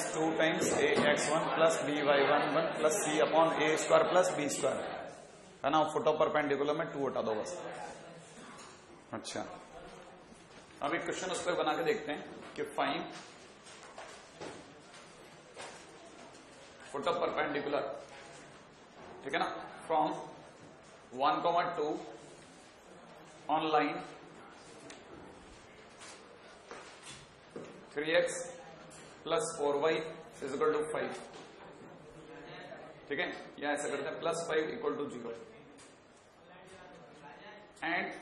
To times A X one plus B Y one plus C upon A square plus B square है ना। Foot of perpendicular में 2 हटा दो बस। अच्छा, अब एक क्वेश्चन उस पर बना के देखते हैं कि फाइंड फुट ऑफ परपेंडिकुलर, ठीक है ना, from 1,2 on line 3x plus 4y is equal to 5, ठीक है, या ऐसा करते हैं plus 5 equal to 0 and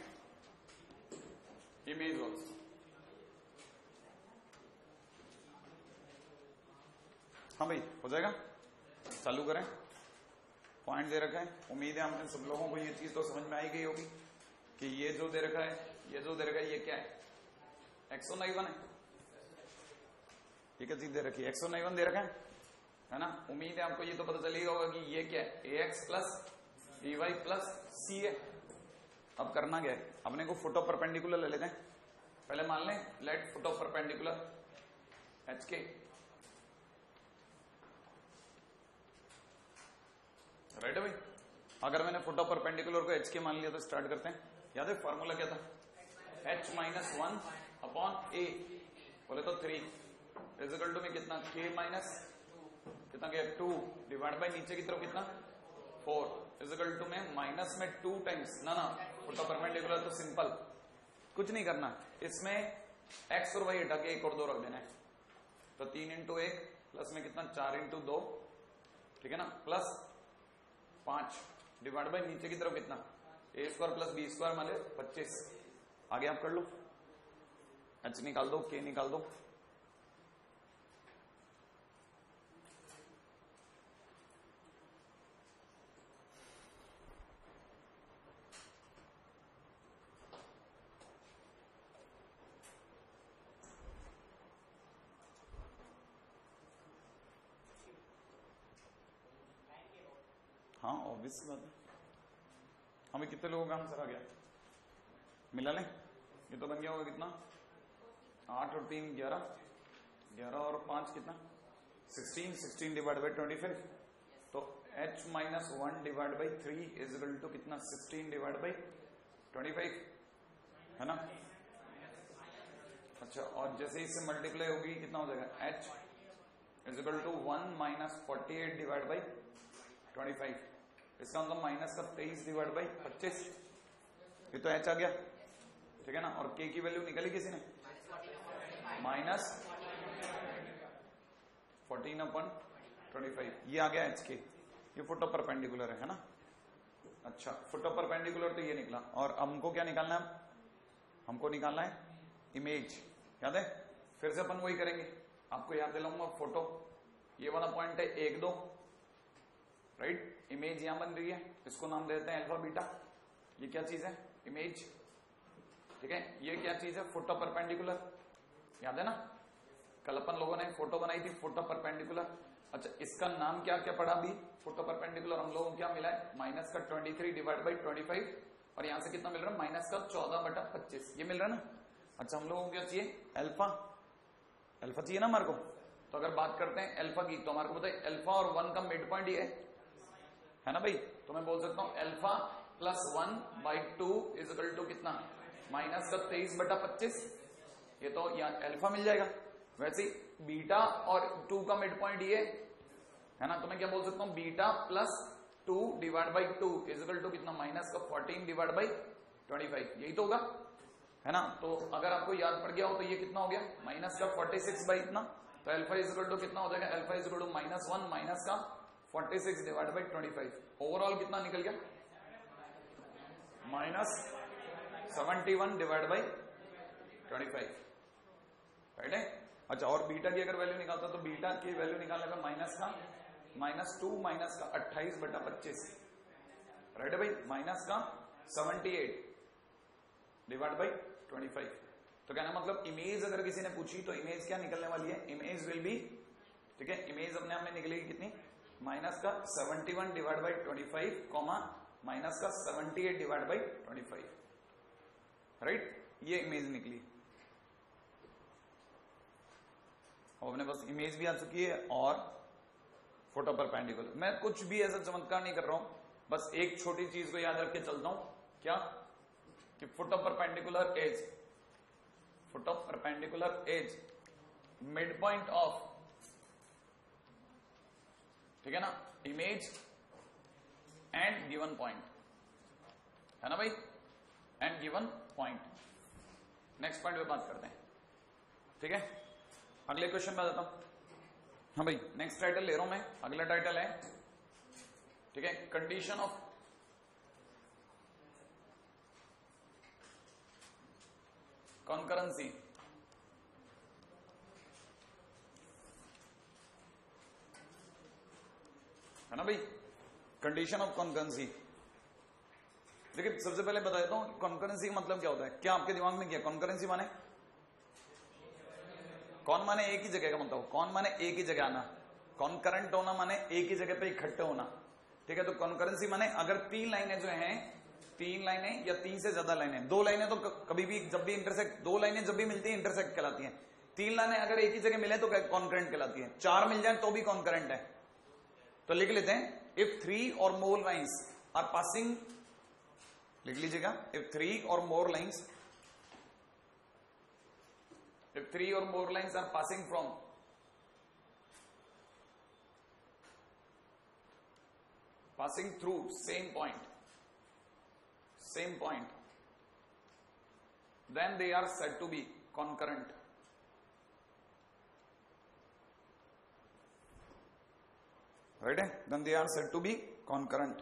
image also. हाँ भाई, हो जाएगा, चालू करें। पॉइंट दे रखा है, उम्मीद है हमने सब लोगों को ये चीज तो समझ में आई गई होगी कि ये जो दे रखा है, ये जो दे रखा है, ये क्या है, x1 y1 है। ये क्या चीज दे रखी है, x1 y1 दे रखा है ना। उम्मीद है आपको ये तो पता चलेगा होगा कि ये क्या है, ax plus by plus c है। अब करना क्या है, अपने को फुट ऑफ परपेंडिकुलर ले लेते हैं। पहले मान लें let foot of perpendicular hk, right है भाई। अगर मैंने फुट ऑफ परपेंडिकुलर को hk मान लिया तो स्टार्ट करते हैं। याद है फॉर्मूला क्या था, h माइनस 1 अपॉन a, बोले तो 3 इज इक्वल टू में कितना, k माइनस कितना गया 2 डिवाइड बाय नीचे की तरफ कितना 4 इज इक्वल टू में माइनस में 2 टाइम्स ना फुट ऑफ परपेंडिकुलर। तो सिंपल कुछ नहीं करना, इसमें x और y हटा के 1 और 2 रख देना है। तो 3 इंटू 1 प्लस में कितना 4 इंटू 2, ठीक है ना, प्लस 5 डिवाइड बाय नीचे की तरफ कितना a square plus B square माने 25। आगे आप कर लो, h निकाल दो, k निकाल दो। हाँ ऑब्वियस बात है। हमें कितने लोगों का आंसर आ गया, मिला लें। ये तो बन गया होगा कितना, 8 और 3 11, 11 और 5 कितना 16, 16 डिवाइड बाई 25। तो h minus 1 divide by 3 is equal to कितना 16 डिवाइड बाई 25, है ना। अच्छा, और जैसे इससे मल्टीप्लाई होगी कितना हो जाएगा, h is equal to 1 minus 48 divide by 25। इसका मतलब माइनस का 23 डिवाइड बाई 25। ये तो h आ गया, ठीक है ना। और k की वैल्यू निकाली किसी ने, माइनस 14 अपॉन 25, ये आ गया hk। ये फुट ऑफ परपेंडिकुलर है ना। अच्छा, फुट ऑफ परपेंडिकुलर तो ये निकला, और हमको क्या निकालना है, हमको निकालना है इमेज। याद है, फिर से अपन वही करेंगे, आपको याद दिलाऊंगा फोटो। ये वाला पॉइंट है 1 2, राइट। इमेज यहां बन रही है, इसको नाम देते हैं अल्फा बीटा। ये क्या चीज है, इमेज, ठीक है। ये क्या चीज है, फुट ऑफ परपेंडिकुलर। याद है ना, कल अपन लोगों ने फोटो बनाई थी फुट ऑफ परपेंडिकुलर। अच्छा, इसका नाम क्या क्या पड़ा अभी, फुट ऑफ परपेंडिकुलर। हम लोगों को क्या मिला है, माइनस का 23 डिवाइड बाई 25, और यहां से कितना मिल रहा है, माइनस का 14/25, ये मिल रहा है ना। अच्छा, हम लोगों को क्या चाहिए, अल्फा, अल्फा चाहिए ना हमारे को। तो अगर बात करते हैं अल्फा की, तो हमारे को बताइए अल्फा और 1 का मिड पॉइंट ये है ना भाई। तो मैं बोल सकता हूं alpha plus 1/2 is equal to कितना, माइनस का 23/25। ये तो यहाँ अल्फा मिल जाएगा। वैसे बीटा और 2 का मिड पॉइंट ये है ना। तो मैं क्या बोल सकता हूं, beta plus 2 divide by 2 is equal to कितना, माइनस का 14 डिवाइड बाई 25। यही तो होगा, है ना। तो अगर आपको याद पड़ गया हो तो ये कितना हो गया, माइनस का 46 बाई इतना। तो अल्फा इज इक्वल टू कितना हो जाएगा, alpha is equal to -1 minus का 46 डिवाइड बाई 25। ओवरऑल कितना निकल गया, -71 डिवाइड बाई 25, राइट है। अच्छा, और बीटा की अगर वैल्यू निकालता तो बीटा की वैल्यू निकालने का -2 माइनस का 28/25, राइट है भाई। माइनस का 78 डिवाइड बाई 25। तो कहना मतलब इमेज अगर किसी ने पूछी तो इमेज क्या निकलने वाली है, इमेज विल बी, ठीक है, इमेज अपने आप में निकलेगी कितनी, माइनस का 71 डिवाइड बाई 25 कॉमा माइनस का 78 डिवाइड बाई 25, राइट। ये इमेज निकली। अब अपने पास इमेज भी आ चुकी है और फुट परपेंडिकुलर। मैं कुछ भी ऐसा चमत्कार नहीं कर रहा हूं, बस एक छोटी चीज को याद रख के चलता हूं, क्या कि foot perpendicular is mid point of, ठीक है ना, इमेज एंड गिवन पॉइंट, है ना भाई, and given point. Next point पे बात करते हैं, ठीक है। अगले क्वेश्चन में आता हूं। हाँ भाई, नेक्स्ट टाइटल ले रहा हूं मैं। अगला टाइटल है, ठीक है, कंडीशन ऑफ कॉन्करेंसी। है ना भाई, कंडीशन ऑफ कॉन्करेंसी। देखिए सबसे पहले बता देता हूं कॉन्करेंसी का मतलब क्या होता है। क्या आपके दिमाग में क्या कॉन्करेंसी माने? कौन माने एक ही जगह का मतलब, कौन माने एक ही जगह आना, कॉन्करेंट होना माने एक ही जगह पे इकट्ठे होना, ठीक है। तो कॉन्करेंसी माने अगर तीन लाइनें जो हैं, तीन लाइनें या तीन से ज्यादा लाइनें, दो लाइनें तो कभी भी जब भी इंटरसेक्ट, दो लाइनें जब भी मिलती है इंटरसेक्ट कहलाती हैं। तीन लाइनें अगर एक ही जगह मिले तो कॉन्करेंट कहलाती है। चार मिल जाए तो भी कॉन्करेंट है। तो लिख लेते हैं, इफ 3 और मोर लाइन्स आर पासिंग, लिख लीजिएगा, इफ 3 और more lines, if 3 or more lines are passing from passing through same point, then they are said to be concurrent. Right? Then they are said to be concurrent.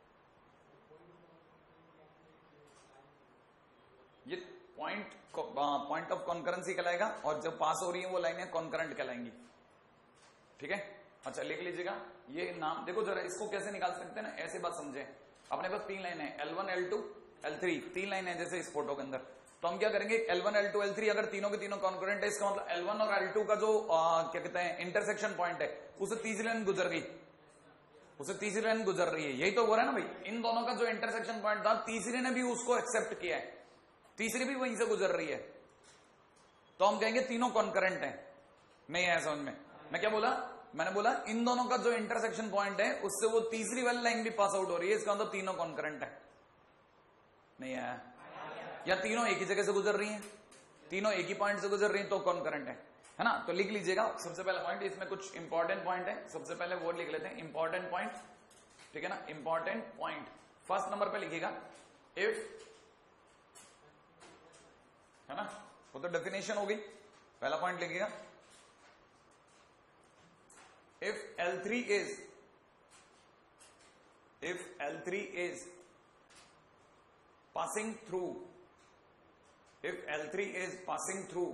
ये point of concurrency कहलाएगा, और जब पास हो रही है वो लाइनें concurrent कहलाएंगी, ठीक है। अच्छा लिख लीजिएगा ये नाम। देखो जरा इसको कैसे निकाल सकते हैं ना, ऐसे बात समझे। अपने पास तीन लाइनें हैं, L1 L2 L3, तीन लाइनें जैसे इस फोटो के अंदर। तो हम क्या करेंगे, L1 L2 L3 अगर तीनों के तीनों कॉन्करेंट है, इसका मतलब L1 और L2 का जो क्या कहते हैं इंटरसेक्शन पॉइंट है, उसे तीसरी लाइन गुजर गई, उसे तीसरी लाइन गुजर रही है। यही तो हो रहा है ना भाई, इन दोनों का जो इंटरसेक्शन पॉइंट था, तीसरी ने भी उसको एक्सेप्ट किया है, तीसरी भी वहीं से गुजर रही है, तो हम कहेंगे तीनों कॉन्करेंट हैं। नहीं है समझ में? मैं क्या बोला, मैंने बोला इन दोनों का जो इंटरसेक्शन पॉइंट है उससे वो तीसरी वाली लाइन भी पास आउट हो रही है, इसका मतलब तीनों कॉन्करेंट है। नहीं है? या तीनों एक ही जगह से गुजर रही हैं, तीनों एक ही पॉइंट से गुजर रही हैं तो कॉन्करेंट है ना। तो लिख लीजिएगा सबसे पहला पॉइंट, इसमें कुछ इंपॉर्टेंट पॉइंट है, सबसे पहले वो लिख लेते हैं, इंपॉर्टेंट पॉइंट, ठीक है ना। इंपॉर्टेंट पॉइंट फर्स्ट नंबर पे लिखिएगा, इफ, है ना, वो तो डेफिनेशन हो गई। पहला पॉइंट लिखिएगा, if L3 is passing through, if L3 is passing through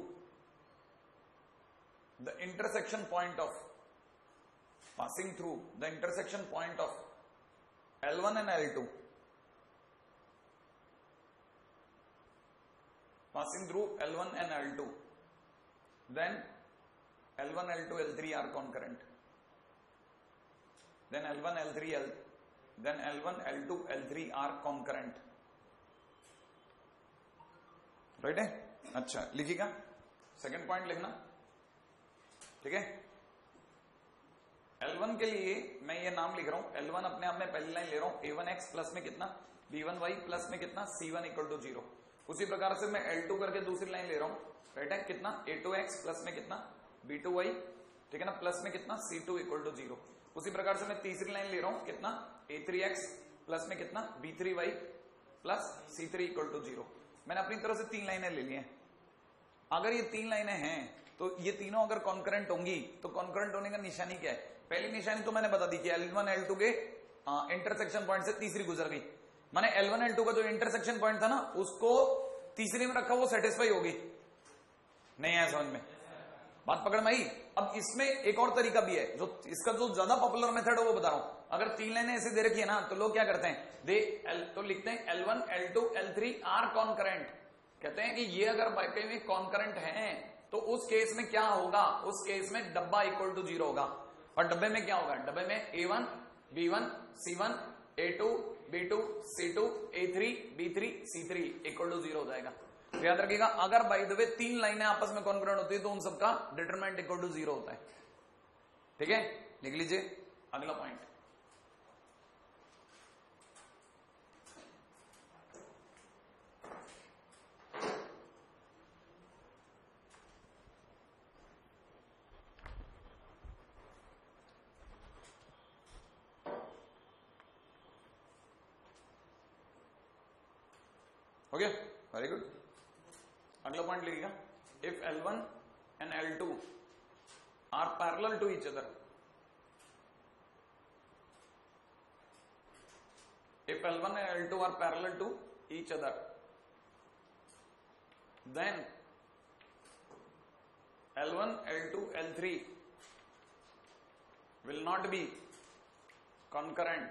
the intersection point of, passing through the intersection point of L1 and L2, passing through L1 and L2, then L1, L2, L3 are concurrent. Then L1, L2, L3 are concurrent. Right है? अच्छा लिखिएगा, second point लिखना, ठीक है। L1 के लिए मैं ये नाम लिख रहा हूं, L1 अपने आप में पहली लाइन ले रहा हूं, A1x प्लस में कितना, B1y प्लस में कितना, C1 इक्वल टू 0। उसी प्रकार से मैं L2 करके दूसरी लाइन ले रहा हूं, राइट है, कितना, A2x प्लस में कितना, B2y, ठीक है ना, प्लस में कितना, C2 इक्वल टू 0। उसी प्रकार से मैं तीसरी लाइन ले रहा हूं, कितना, A3x प्लस में कितना, B3y plus C3 equal to 0। मैंने अपनी तरफ से तीन लाइनें ले ली हैं। अगर ये तीन लाइनें हैं तो ये तीनों अगर कॉन्करेंट होंगी तो कॉन्करेंट होने का निशानी क्या है? पहली निशानी तो मैंने बता दी कि L1 L2 के इंटरसेक्शन पॉइंट से तीसरी गुजर गई, माने L1 L2 का जो इंटरसेक्शन पॉइंट था ना उसको तीसरी में रखा, वो सेटिस्फाई होगी। नहीं है समझ में? बात पकड़ में आई? अब इसमें एक और तरीका भी है, जो इसका जो ज्यादा पॉपुलर मेथड है वो बता रहा हूं। अगर तीन लाइनें ऐसे दे रखी है ना तो लोग क्या करते हैं, तो लिखते हैं L1 L2 L3 are concurrent. कहते हैं कि ये अगर वाकई में कॉन्करेंट हैं तो उस केस में क्या होगा, उस केस में डब्बा इक्वल टू 0 होगा। और डब्बे में क्या होगा, डब्बे में A1 B1 C1 A2 B2 C2 A3 B3 C3 equal to 0 हो जाएगा। तो याद रखिएगा, अगर बाय द वे 3 लाइनें आपस में कॉन्करेंट होती है तो उन सबका डिटरमिनेंट इक्वल टू 0 होता है। ठीक है, लिख लीजिए अगला पॉइंट। हो गया, वेरी गुड। अगला पॉइंट लिखिएगा, if L1 and L2 are parallel to each other, if L1 and L2 are parallel to each other, then L1, L2, L3 will not be concurrent,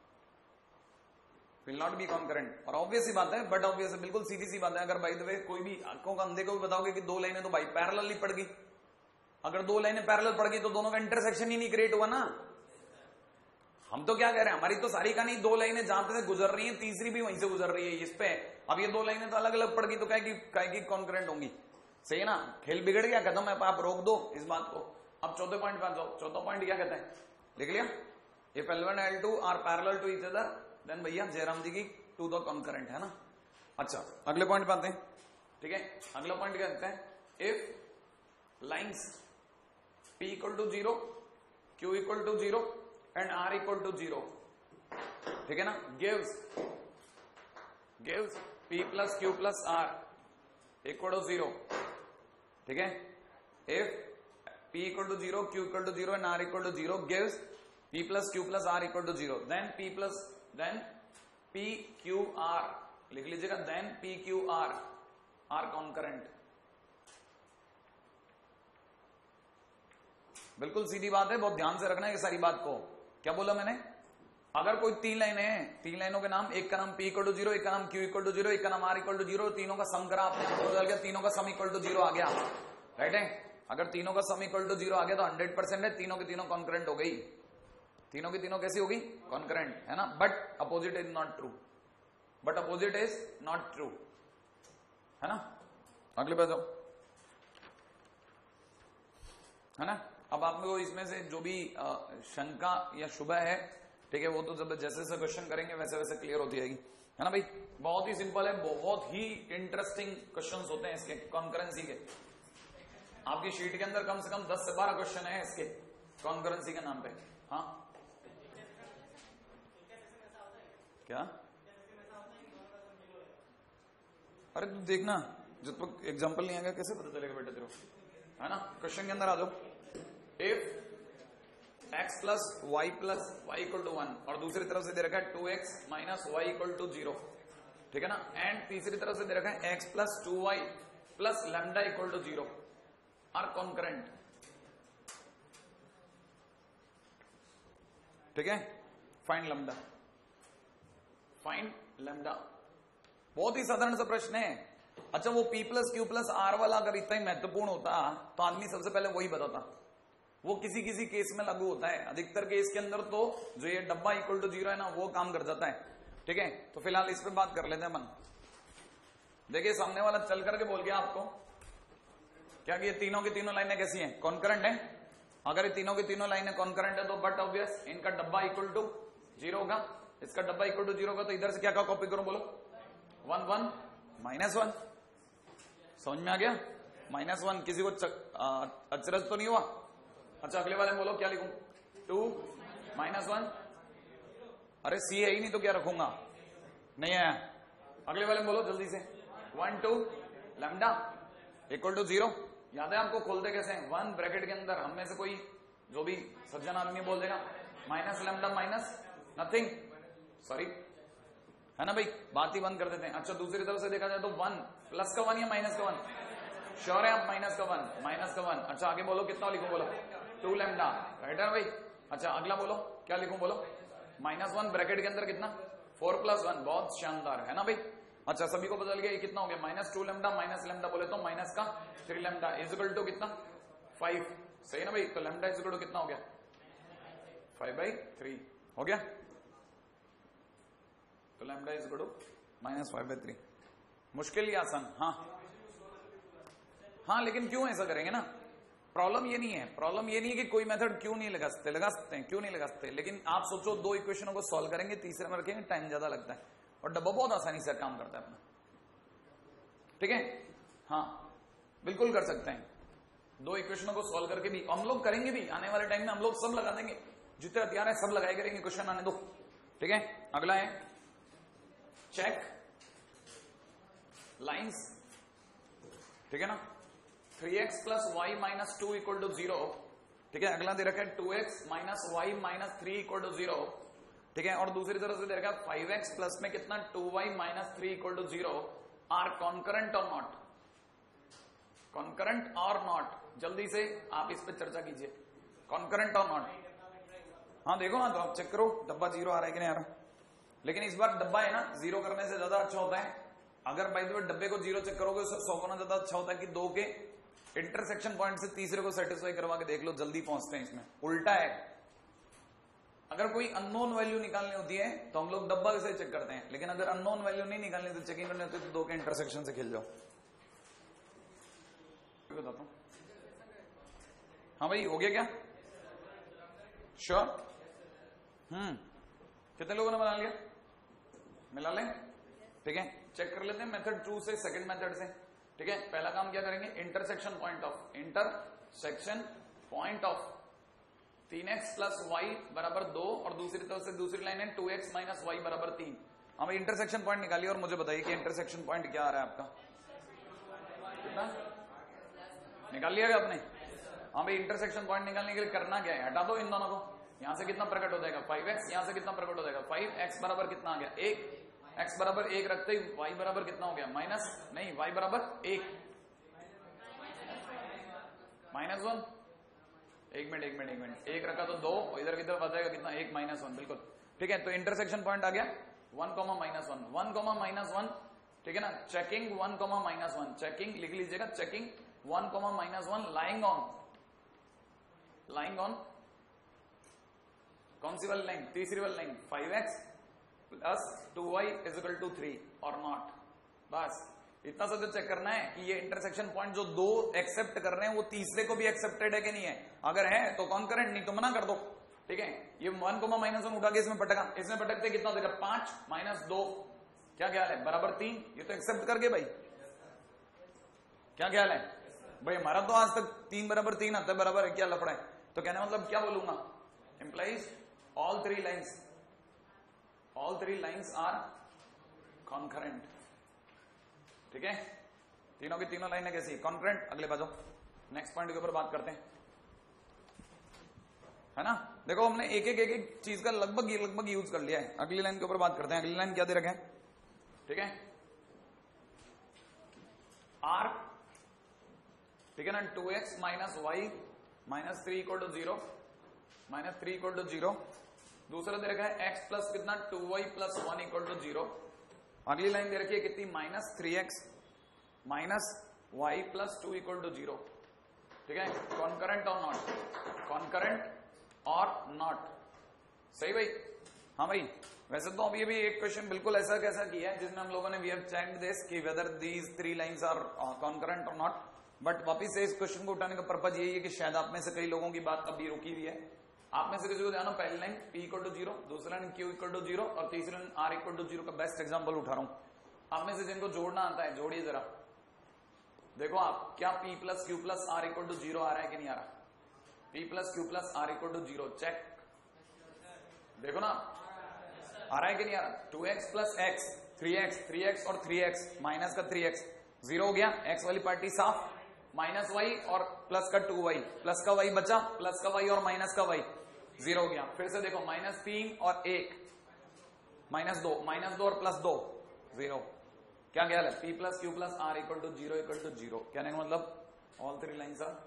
और ऑब्वियस सी बात है, but obvious है, बिल्कुल सीधी सी बात है। अगर बाय द वे कोई भी आंखों का अंधे को भी बताओगे कि 2 लाइनें तो भाई पैरेलल ही पड़ गई, अगर 2 लाइनें पैरेलल पड़ गई तो दोनों का इंटरसेक्शन ही नहीं क्रिएट हुआ ना। हम तो क्या कह रहे हैं, हमारी तो सारी कहानी 2 लाइनें जहां पे से गुजर रही हैं, तीसरी भी वहीं से गुजर रही है इस पे। अब ये 2 लाइनें तो अलग अलग पड़ गई तो क्या की कॉन्करेंट होंगी, सही है ना। खेल बिगड़ गया, खत्म है, आप रोक दो इस बात को। अब चौथे पॉइंट पे आ जाओ। चौथा पॉइंट क्या कहते हैं, लिख लिया, if L1 L2 are parallel to each other then भैया जयराम जी की टू द कॉन्करेंट, है ना। अच्छा, अगले पॉइंट पे आते हैं। ठीक है, अगला पॉइंट क्या कहते हैं, if lines P equal to 0, Q equal to 0 and R equal to 0, ठीक है ना, gives P plus Q plus R equal to 0, ठीक है। If P equal to 0, Q equal to 0 and R equal to 0 gives P plus Q plus R equal to 0, then P Q R, लिख लीजिएगा, then P Q R are concurrent. बिल्कुल सीधी बात है, बहुत ध्यान से रखना है ये सारी बात को। क्या बोला मैंने, अगर कोई 3 लाइनें हैं, 3 लाइनों के नाम, एक का नाम P इक्वल टू 0, एक का नाम Q इक्वल टू 0, एक का नाम R इक्वल टू 0, तीनों का सम करा आपने, आपको बदल गया, तीनों का सम इक्वल टू 0 आ गया, राइट है। अगर तीनों का सम इक्वल टू 0 आ गया तो 100% है, तीनों की तीनों कॉन्करेंट हो गई, तीनों की तीनों कैसी होगी, कॉन्करेंट, है ना। But opposite is not true, है ना। अगले पे जाओ, है ना। अब आप लोग इसमें से जो भी शंका या शुभ है, ठीक है, वो तो जब जैसे जैसे क्वेश्चन करेंगे वैसे वैसे क्लियर होती जाएगी, है ना भाई। बहुत ही सिंपल है, बहुत ही इंटरेस्टिंग क्वेश्चंस होते हैं इसके कॉन्करेंसी के। आपकी शीट के अंदर कम से कम 10 से 12 क्वेश्चन है इसके कॉन्करेंसी के नाम पे। हाँ क्या, अरे तू देखना, जब तक एग्जाम्पल नहीं आएगा कैसे पता चलेगा बेटा तेरे को, है ना। क्वेश्चन के अंदर आ जाओ, if x plus Y equal to 1 और दूसरी तरफ से दे रखा है 2x minus Y equal to 0, ठीक है ना, एंड तीसरी तरफ से दे रखा है x plus 2y plus lambda equal to 0 are concurrent, ठीक है। फाइंड लैम्डा, बहुत ही साधारण सा प्रश्न है। अच्छा, वो P plus Q plus R वाला अगर इतना ही महत्वपूर्ण होता तो आदमी सबसे पहले वही बताता। वो किसी किसी केस में लागू होता है, अधिकतर केस के अंदर तो जो ये डब्बा इक्वल टू 0 है ना, वो काम कर जाता है, ठीक है। तो फिलहाल इस पे बात कर लेते हैं अपन। देखिए, सामने वाला चल करके बोल गया आपको क्या कि ये तीनों की तीनों लाइनें कैसी हैं, कॉन्करेंट है। अगर ये तीनों की तीनों लाइनें कॉन्करेंट है तो बट ऑब्वियस इनका डब्बा इक्वल टू 0 होगा, इसका डब्बा इक्वल टू 0 होगा, तो इधर से क्या कॉपी करो, बोलो 1 1 माइनस 1, समझ में आ गया। -1, किसी को अचरज तो नहीं हुआ। अच्छा, अगले वाले बोलो क्या लिखूं, 2 -1, अरे C है ही नहीं तो क्या रखूंगा, नहीं है। अगले वाले बोलो जल्दी से, 1 2 लैम्डा इक्वल टू 0, याद है आपको, खोलते कैसे हैं, 1 ब्रैकेट के अंदर हम में से कोई जो भी सज्जन आदमी बोल देगा minus lambda minus nothing, sorry, है ना भाई, बात ही बंद कर देते हैं। अच्छा, दूसरी तरफ से देखा जाए तो 1 प्लस का 1 या माइनस का 1, श्योर है आप, माइनस का 1। अच्छा, आगे बोलो कितना लिखूं, बोलो 2 लैम्डा, राइट है भाई। अच्छा, अगला बोलो क्या लिखूं, बोलो -1 ब्रैकेट के अंदर कितना, 4 प्लस 1, बहुत शानदार, है ना भाई। अच्छा, सभी को बदल गया, ये कितना हो गया, -2 लैम्डा, माइनस लैम्डा बोले तो माइनस का 3 लैम्डा इज इक्वल टू कितना, 5, सही ना भाई। तो लैम्डा इज इक्वल टू कितना हो गया, 5/3 हो गया। तो लैम्डा इज इक्वल टू -5/3, मुश्किल या आसान? हाँ, लेकिन क्यों ऐसा करेंगे ना, प्रॉब्लम ये नहीं है, प्रॉब्लम ये नहीं है कि कोई मेथड क्यों नहीं लगा सकते, लगा सकते हैं, क्यों नहीं लगा सकते, लेकिन आप सोचो 2 इक्वेशनों को सॉल्व करेंगे, तीसरे में रखेंगे, टाइम ज्यादा लगता है, और डब्बा बहुत आसानी से काम करता है अपना। ठीक है, हाँ बिल्कुल कर सकते हैं, 2 इक्वेशनों को सॉल्व करके भी हम लोग करेंगे भी, आने वाले टाइम में हम लोग सब लगा देंगे, जितने हथियार है सब लगाए करेंगे, क्वेश्चन आने दो। ठीक है, अगला है चेक लाइंस। ठीक है ना, 3x plus Y minus 2 equal to 0। ठीक है, अगला दे रखा है 2x minus Y minus 3 equal to 0। ठीक है, और दूसरी तरफ से दे रखा है 5x प्लस में कितना 2y minus 3 equal to 0 are concurrent और नॉट, कॉन्करेंट और नॉट। जल्दी से आप इस पर चर्चा कीजिए, कॉन्करेंट और नॉट। हाँ देखो ना, तो आप चेक करो डब्बा 0 आ रहा है कि नहीं आ रहा, लेकिन इस बार डब्बा है ना 0 करने से ज्यादा अच्छा होता है, अगर बाय द वे डब्बे को 0 चेक करोगे तो 100 गुना ज्यादा अच्छा होता है कि 2 के इंटरसेक्शन पॉइंट से तीसरे को सेटिस्फाई करवा के देख लो, जल्दी पहुंचते हैं। इसमें उल्टा है, अगर कोई अननोन वैल्यू निकालनी होती है तो हम लोग डब्बा से चेक करते हैं, लेकिन अगर अननोन वैल्यू नहीं निकालनी तो चेकिंग करनी होती है तो 2 के इंटरसेक्शन से खेल जाओ। बताता हूं, हाँ भाई हो गया क्या? श्योर? कितने लोगों ने बना लिया? मिला लें? ठीक है, चेक कर लेते हैं मेथड 2 से सेकंड मेथड से। ठीक है, पहला काम क्या करेंगे, intersection point of 3x plus Y बराबर 2 और दूसरी तरफ से दूसरी लाइन है 2x माइनस वाई बराबर 3। हाँ भाई इंटरसेक्शन पॉइंट निकालिए और मुझे बताइए कि इंटरसेक्शन पॉइंट क्या आ रहा है आपका, कितना निकाल लिया आपने? हाँ भाई इंटरसेक्शन पॉइंट निकालने के लिए करना क्या है, हटा दो इन दोनों को, यहां से कितना प्रकट हो जाएगा 5x, यहां से कितना प्रकट हो जाएगा 5x बराबर कितना आ गया 1, x बराबर 1 रखते ही y बराबर कितना हो गया माइनस, नहीं y बराबर 1 माइनस 1। एक मिनट 1 रखा तो 2, इधर की तरफ आ जाएगा कितना 1 माइनस 1, बिल्कुल ठीक है। तो इंटरसेक्शन पॉइंट आ गया 1 माइनस 1, 1 माइनस 1। ठीक है ना, चेकिंग 1 माइनस 1, चेकिंग लिख लीजिएगा, चेकिंग 1 माइनस 1 लाइंग ऑन कौन सी वाली लाइन, तीसरी वाली line 5x plus 2y is equal to 3 और नॉट। बस इतना सा जो चेक करना है कि ये इंटरसेक्शन पॉइंट जो 2 एक्सेप्ट कर रहे हैं वो तीसरे को भी एक्सेप्टेड है कि नहीं है, अगर है तो कॉन्करेंट, नहीं तो मना कर दो। ठीक है, ये 1 माइनस 1 उठा के इसमें पटका, इसमें पटकते कितना हो जाएगा 5 माइनस 2, क्या ख्याल है बराबर 3, ये तो एक्सेप्ट करके भाई, क्या ख्याल है भाई, हमारा तो आज तक 3 बराबर 3 आता है, बराबर है, क्या लफड़ा है। तो कहने मतलब क्या बोलूंगा, implies all three lines are concurrent। ठीक है, तीनों की तीनों लाइनें कैसी कॉन्करेंट। अगले बाजू नेक्स्ट पॉइंट के ऊपर बात करते हैं, है ना। देखो हमने एक एक चीज का लगभग यूज कर लिया है, अगली लाइन के ऊपर बात करते हैं। अगली लाइन क्या दे रखे हैं, ठीक है, आर, ठीक है ना, 2x minus Y minus 3 equal to 0, minus 3 equal to 0। दूसरा दे रखा है x प्लस कितना 2y प्लस 1 इक्वल टू 0। अगली लाइन दे रखी है कितनी minus 3x minus Y plus 2 equal to 0। ठीक है, कॉन्करेंट और नॉट, कॉन्करेंट और नॉट, सही भाई। हाँ भाई, वैसे तो अभी भी एक क्वेश्चन बिल्कुल ऐसा कैसा किया है जिसमें हम लोगों ने वी हैव चेक्ड दिस कि whether these 3 lines are concurrent और नॉट, बट वापिस से इस क्वेश्चन को उठाने का पर्पज यही है कि शायद आप में से कई लोगों की बात अभी रुकी हुई है। आप में से किसी को ध्यान हो, पहली लाइन p इक्वल टू 0, दूसरी लाइन q इक्वल टू 0 और तीसरी लाइन r इक्वल टू 0 का बेस्ट एग्जांपल उठा रहा हूं। आप में से जिनको जोड़ना आता है जोड़िए जरा, देखो आप क्या p plus Q plus r equal to 0 आ रहा है कि नहीं आ रहा, p plus Q plus r equal to 0, check देखो ना आ रहा है कि नहीं आ रहा। 2x प्लस x 3x और 3x माइनस का 3x 0 हो गया, x वाली पार्टी साफ, माइनस वाई और प्लस का 2y, प्लस का y बचा, प्लस का y और माइनस का y 0 हो गया। फिर से देखो माइनस 3 और 1 माइनस 2 और प्लस 2 0। क्या ख्याल है, p plus Q plus r equal to 0 equal to 0, कहने का मतलब ऑल 3 लाइंस आर,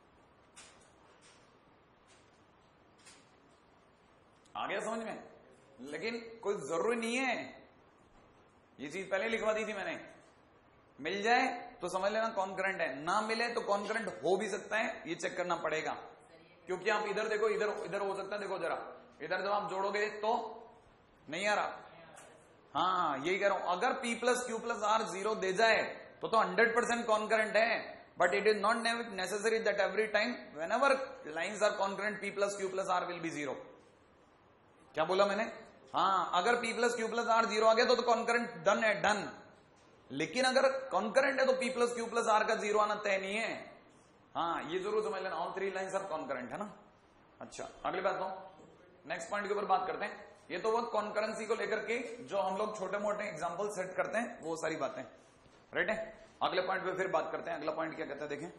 आ गया समझ में। लेकिन कोई जरूरी नहीं है, ये चीज पहले लिखवा दी थी मैंने, मिल जाए तो समझ लेना कॉन्करेंट है, ना मिले तो कॉन्करेंट हो भी सकता है, ये चेक करना पड़ेगा। क्योंकि आप इधर देखो, इधर हो सकता है, देखो जरा इधर जब आप जोड़ोगे तो नहीं आ रहा, हाँ यही कह रहा हूं, अगर P plus Q plus R 0 दे जाए तो 100% कॉन्करेंट है, but it is not necessary that every time whenever lines are concurrent P plus Q plus R will be 0। क्या बोला मैंने? हाँ, अगर P plus Q plus R 0 आ गया तो कॉन्करेंट डन है, डन। लेकिन अगर कॉन्करेंट है तो P plus Q plus R का 0 आना तय नहीं है। हाँ ये जरूर समझ लेना, ऑल 3 लाइन्स आर कॉन्करेंट, है ना। अच्छा अगली बात तो नेक्स्ट पॉइंट के ऊपर बात करते हैं। ये तो वो कॉन्करेंसी को लेकर के जो हम लोग छोटे मोटे एग्जांपल सेट करते हैं वो सारी बातें, राइट है। अगले पॉइंट पे फिर बात करते हैं। अगला पॉइंट क्या कहता है देखें,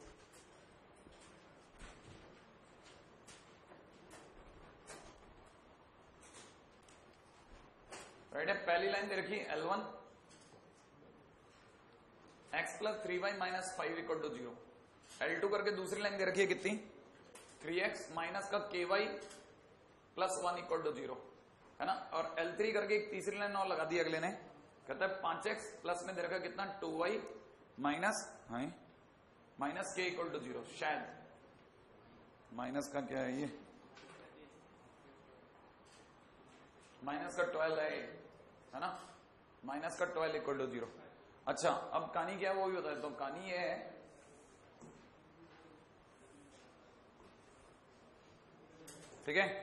राइट है। पहली लाइन दे रखी L1 x plus 3y minus 5 equal to 0। L2 करके दूसरी लाइन दे रखी है कितनी, 3x माइनस का ky प्लस 1 इक्वल टू 0, है ना। और L3 करके एक तीसरी लाइन और लगा दी अगले ने, कहता है 5x प्लस में दे रखा कितना 2y minus k equal to 0। शायद माइनस का क्या है, ये माइनस का 12 है ना, माइनस का 12 इक्वल टू 0। अच्छा अब कहानी क्या है वो भी बता देता हूं। कहानी ये है, ठीक है,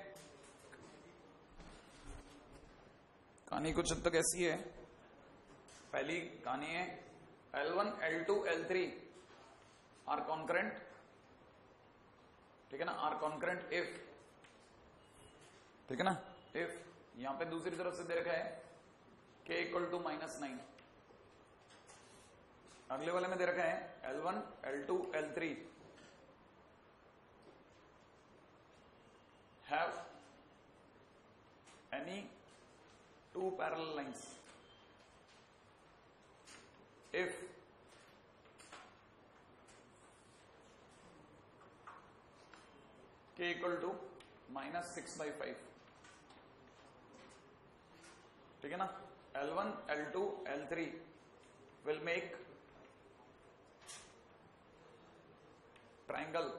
कहानी कुछ हद तक ऐसी है। पहली कहानी है L1 L2 L3 are concurrent, ठीक है ना, आर कॉन्करेंट इफ, ठीक है ना, इफ यहां पे दूसरी तरफ से दे रखा है k इक्वल टू -9। अगले वाले में दे रखा है L1 L2 L3 have any 2 parallel lines if k equal to -6/5, ठीक है ना। L1 L2 L3 will make triangle,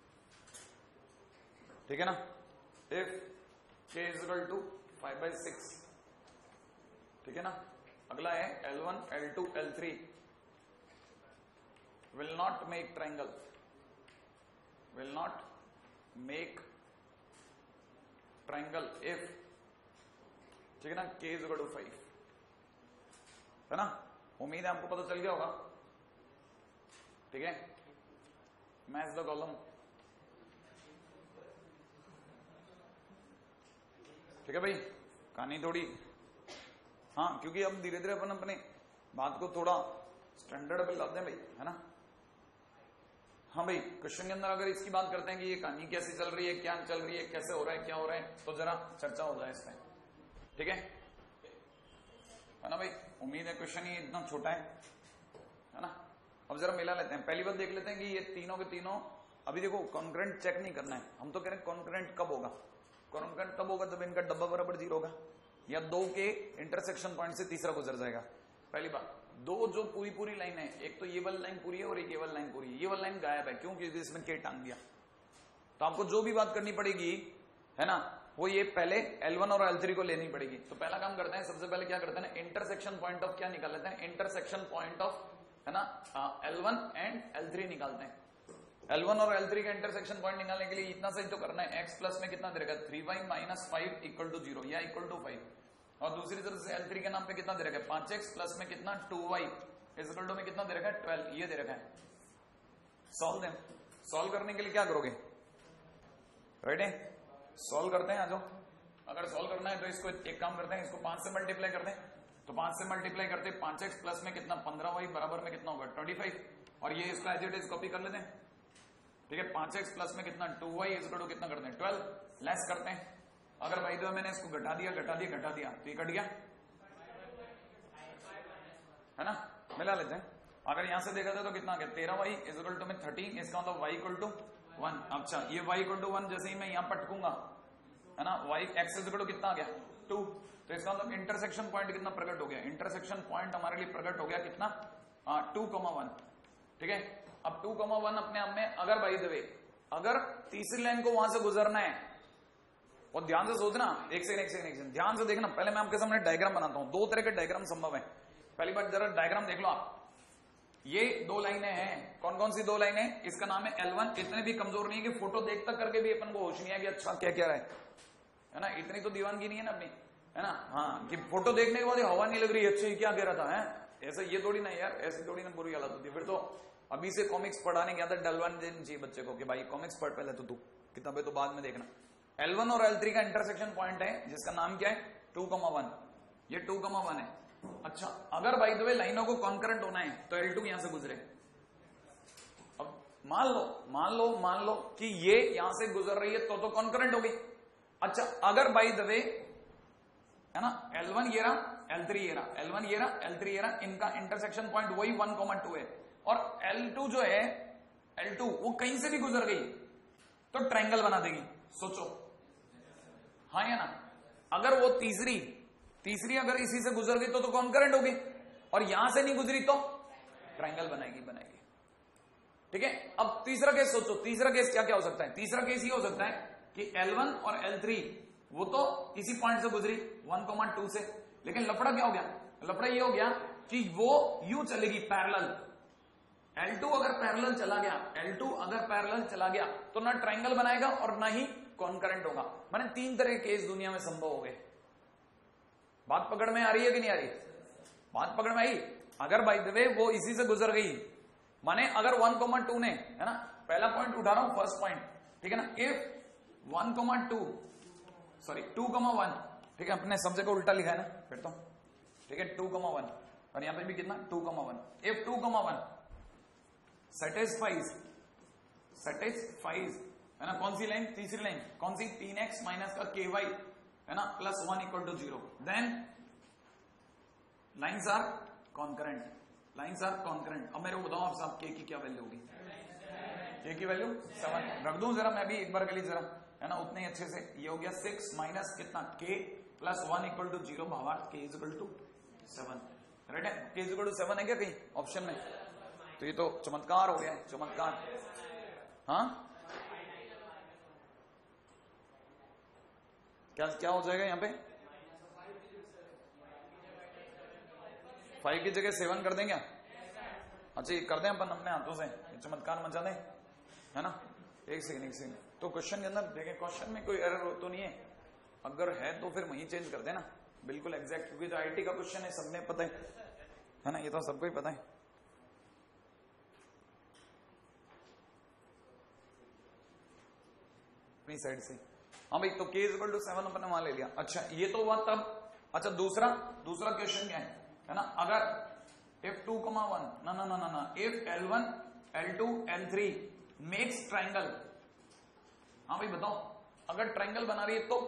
ठीक है ना, if k is equal to 5/6, ठीक है ना। अगला है L1 L2 L3 will not make triangle, will not make triangle if, ठीक है ना, k is equal to 5, है ना। उम्मीद है आपको पता चल गया होगा, ठीक है। मैच द कॉलम, ठीक है भाई। कहानी थोड़ी, हाँ क्योंकि अब धीरे धीरे अपन अपने बात को थोड़ा स्टैंडर्ड पे लाते हैं भाई, है ना। हाँ भाई क्वेश्चन के अंदर अगर इसकी बात करते हैं कि ये कहानी कैसे चल रही है, क्या चल रही है, कैसे हो रहा है, क्या हो रहा है, तो जरा चर्चा हो जाए इसमें, ठीक है ना भाई। उम्मीद है क्वेश्चन ये इतना छोटा है ना। अब जरा मिला लेते हैं। पहली बात देख लेते हैं कि ये तीनों के तीनों, अभी देखो कॉन्करेंट चेक नहीं करना है, हम तो कह रहे हैं कॉन्करेंट कब होगा। कॉन्करेंट तब होगा जब इनका डब्बा बराबर 0 होगा या 2 के इंटरसेक्शन पॉइंट से तीसरा गुजर जाएगा। पहली बात, दो जो पूरी पूरी लाइन है, एक तो ये वाली लाइन पूरी है और एक ये वाली लाइन पूरी है। ये वाली लाइन गायब है, क्यों? क्योंकि इसमें के टांग दिया। तो आपको जो भी बात करनी पड़ेगी, है ना, वो ये पहले L1 और L3 को लेनी पड़ेगी। तो पहला काम करते हैं, सबसे पहले क्या करते हैं, इंटरसेक्शन पॉइंट ऑफ क्या निकाल लेते हैं, इंटरसेक्शन पॉइंट ऑफ, है ना, L1 एंड L3 निकालते हैं। L1 और L3 का इंटरसेक्शन पॉइंट निकालने के लिए इतना सही तो करना है, x प्लस में कितना दे रखा है 3y माइनस 5 इक्वल टू 0 या इक्वल टू 5, और दूसरी तरफ से L3 के नाम पे कितना दे रखा है 5x प्लस में कितना 2y इक्वल टू में कितना दे रखा है 12, ये दे रखा है। सॉल्व दें। सॉल्व करने के लिए क्या करोगे, रेडी? सॉल्व करते हैं, आ जाओ। अगर सॉल्व करना है तो इसको एक काम करते हैं, इसको 5 से मल्टीप्लाई करते हैं। तो 5 से मल्टीप्लाई करते हैं, 5x प्लस में कितना 15y बराबर में कितना होगा 25, और ये इसका एज इट इज कॉपी कर लेते हैं, ठीक है। 5x प्लस में कितना 2y इक्वल टू कितना करते हैं 12, लेस करते हैं। अगर भाई तो मैंने इसको घटा दिया तो ये कट गया, है ना, मिला लेते हैं। अगर यहां से देखा जाए तो कितना आ गया 13y इक्वल टू में 13, इसका मतलब y इक्वल टू 1। अच्छा, ये y इक्वल टू 1 जैसे ही मैं यहां पटकूंगा, है ना, y x इक्वल टू कितना आ गया 2, तो इसका मतलब इंटरसेक्शन पॉइंट कितना प्रकट हो गया, इंटरसेक्शन पॉइंट हमारे लिए प्रकट हो गया कितना 2,1, ठीक है। अब 2,1 अपने आप में, अगर बाई द वे अगर तीसरी लाइन को वहां से गुजरना है और ध्यान से सोचना, एक सेकंड ध्यान से देखना। पहले मैं आपके सामने डायग्राम बनाता हूं। दो तरह के डायग्राम संभव है। पहली बार जरा डायग्राम देख लो आप। ये दो लाइनें हैं, कौन कौन सी दो लाइनें? इसका नाम है L1। इतने भी कमजोर नहीं है कि फोटो देख तक करके भी अपन को होश नहीं है कि अच्छा क्या क्या है ना। इतनी तो दीवानगी नहीं है ना अपनी, है ना। हाँ, कि फोटो देखने के बाद हवा नहीं लग रही, अच्छा क्या कह रहा था है, ऐसा ये थोड़ी ना यार, ऐसी थोड़ी ना बुरी हालत होती है। फिर तो अभी से कॉमिक्स पढ़ाने की आदत डलवाने देनी चाहिए बच्चे को कि भाई कॉमिक्स पढ़ पहले, तो तू किताबें तो बाद में देखना। L1 और L3 का इंटरसेक्शन पॉइंट है जिसका नाम क्या है? 2,1। ये 2,1 है। अच्छा, अगर बाय द वे लाइनों को कॉन्करेंट होना है तो L2 यहां से गुजरे। अब मान लो कि ये यहां से गुजर रही है तो कॉन्करेंट होगी। अच्छा, अगर बाय द वे है ना L1 ये रहा, L3 ये रहा, L1 ये रहा, L3 ये रहा, इनका इंटरसेक्शन पॉइंट वही 1,2 है, और L2 जो है L2 वो कहीं से भी गुजर गई तो ट्रायंगल बना देगी। सोचो, हाँ या ना। अगर वो तीसरी अगर इसी से गुजर गई तो कॉन्करेंट होगी, और यहां से नहीं गुजरी तो ट्रायंगल बनाएगी। ठीक है। अब तीसरा केस सोचो, तीसरा केस क्या क्या हो सकता है? तीसरा केस ये हो सकता है कि L1 और L3 वो तो इसी पॉइंट से गुजरी 1,2 से, लेकिन लफड़ा क्या हो गया? लफड़ा ये हो गया कि वो यूं चलेगी पैरेलल। L2 अगर पैरेलल चला गया तो ना ट्रायंगल बनाएगा और ना ही कॉन्करेंट होगा। माने 3 तरह के केस दुनिया में संभव हो गए। बात पकड़ में आ रही है कि नहीं आ रही? बात पकड़ में आई। अगर बाय द वे वो इसी से गुजर गई, माने अगर 1,2 ने, है ना, पहला पॉइंट उठा रहा हूं, फर्स्ट पॉइंट, ठीक है ना, इफ 2,1, ठीक है, अपने सब जगह उल्टा लिखा है ना फिर तो, ठीक है, 2,1, और यहां पे भी कितना? 2,1। इफ 2,1 सेटिस्फाइज, है ना, कौन सी लाइन? तीसरी लाइन कौन सी? 3x माइनस का ky, है ना, plus 1 equal to 0, then lines are concurrent. अब मेरे को बताओ आप साहब, k की क्या वैल्यू होगी? k की वैल्यू 7 रख दूं जरा मैं भी एक बार के लिए जरा, है ना, उतने ही अच्छे से। ये हो गया 6 माइनस कितना? k प्लस 1 इक्वल टू 0, भावार्थ k इक्वल टू 7। राइट है? k इक्वल टू 7 है क्या कहीं ऑप्शन में? तो ये तो चमत्कार हो गया, चमत्कार। हाँ, क्या हो जाएगा यहाँ पे? 5 की जगह 7 कर देंगे। अच्छा, ये कर दें अपन अपने हाथों से, चमत्कार मचा दें, है ना। एक सेकंड। तो क्वेश्चन के अंदर देखें, क्वेश्चन में कोई एरर तो नहीं है? अगर है तो फिर वहीं चेंज कर देना, बिल्कुल एग्जैक्ट, क्योंकि जो आईटी का क्वेश्चन है सबने पता है ना, ये तो सबको ही पता है। अपनी साइड से हाँ भाई, तो k इक्वल टू 7 अपन ने वहां ले लिया। अच्छा, ये तो हुआ तब। अच्छा, दूसरा क्वेश्चन क्या है ना, अगर if 2,1 ना if L1 L2 L3 makes triangle. हाँ भाई बताओ, अगर ट्रायंगल बना रही है तो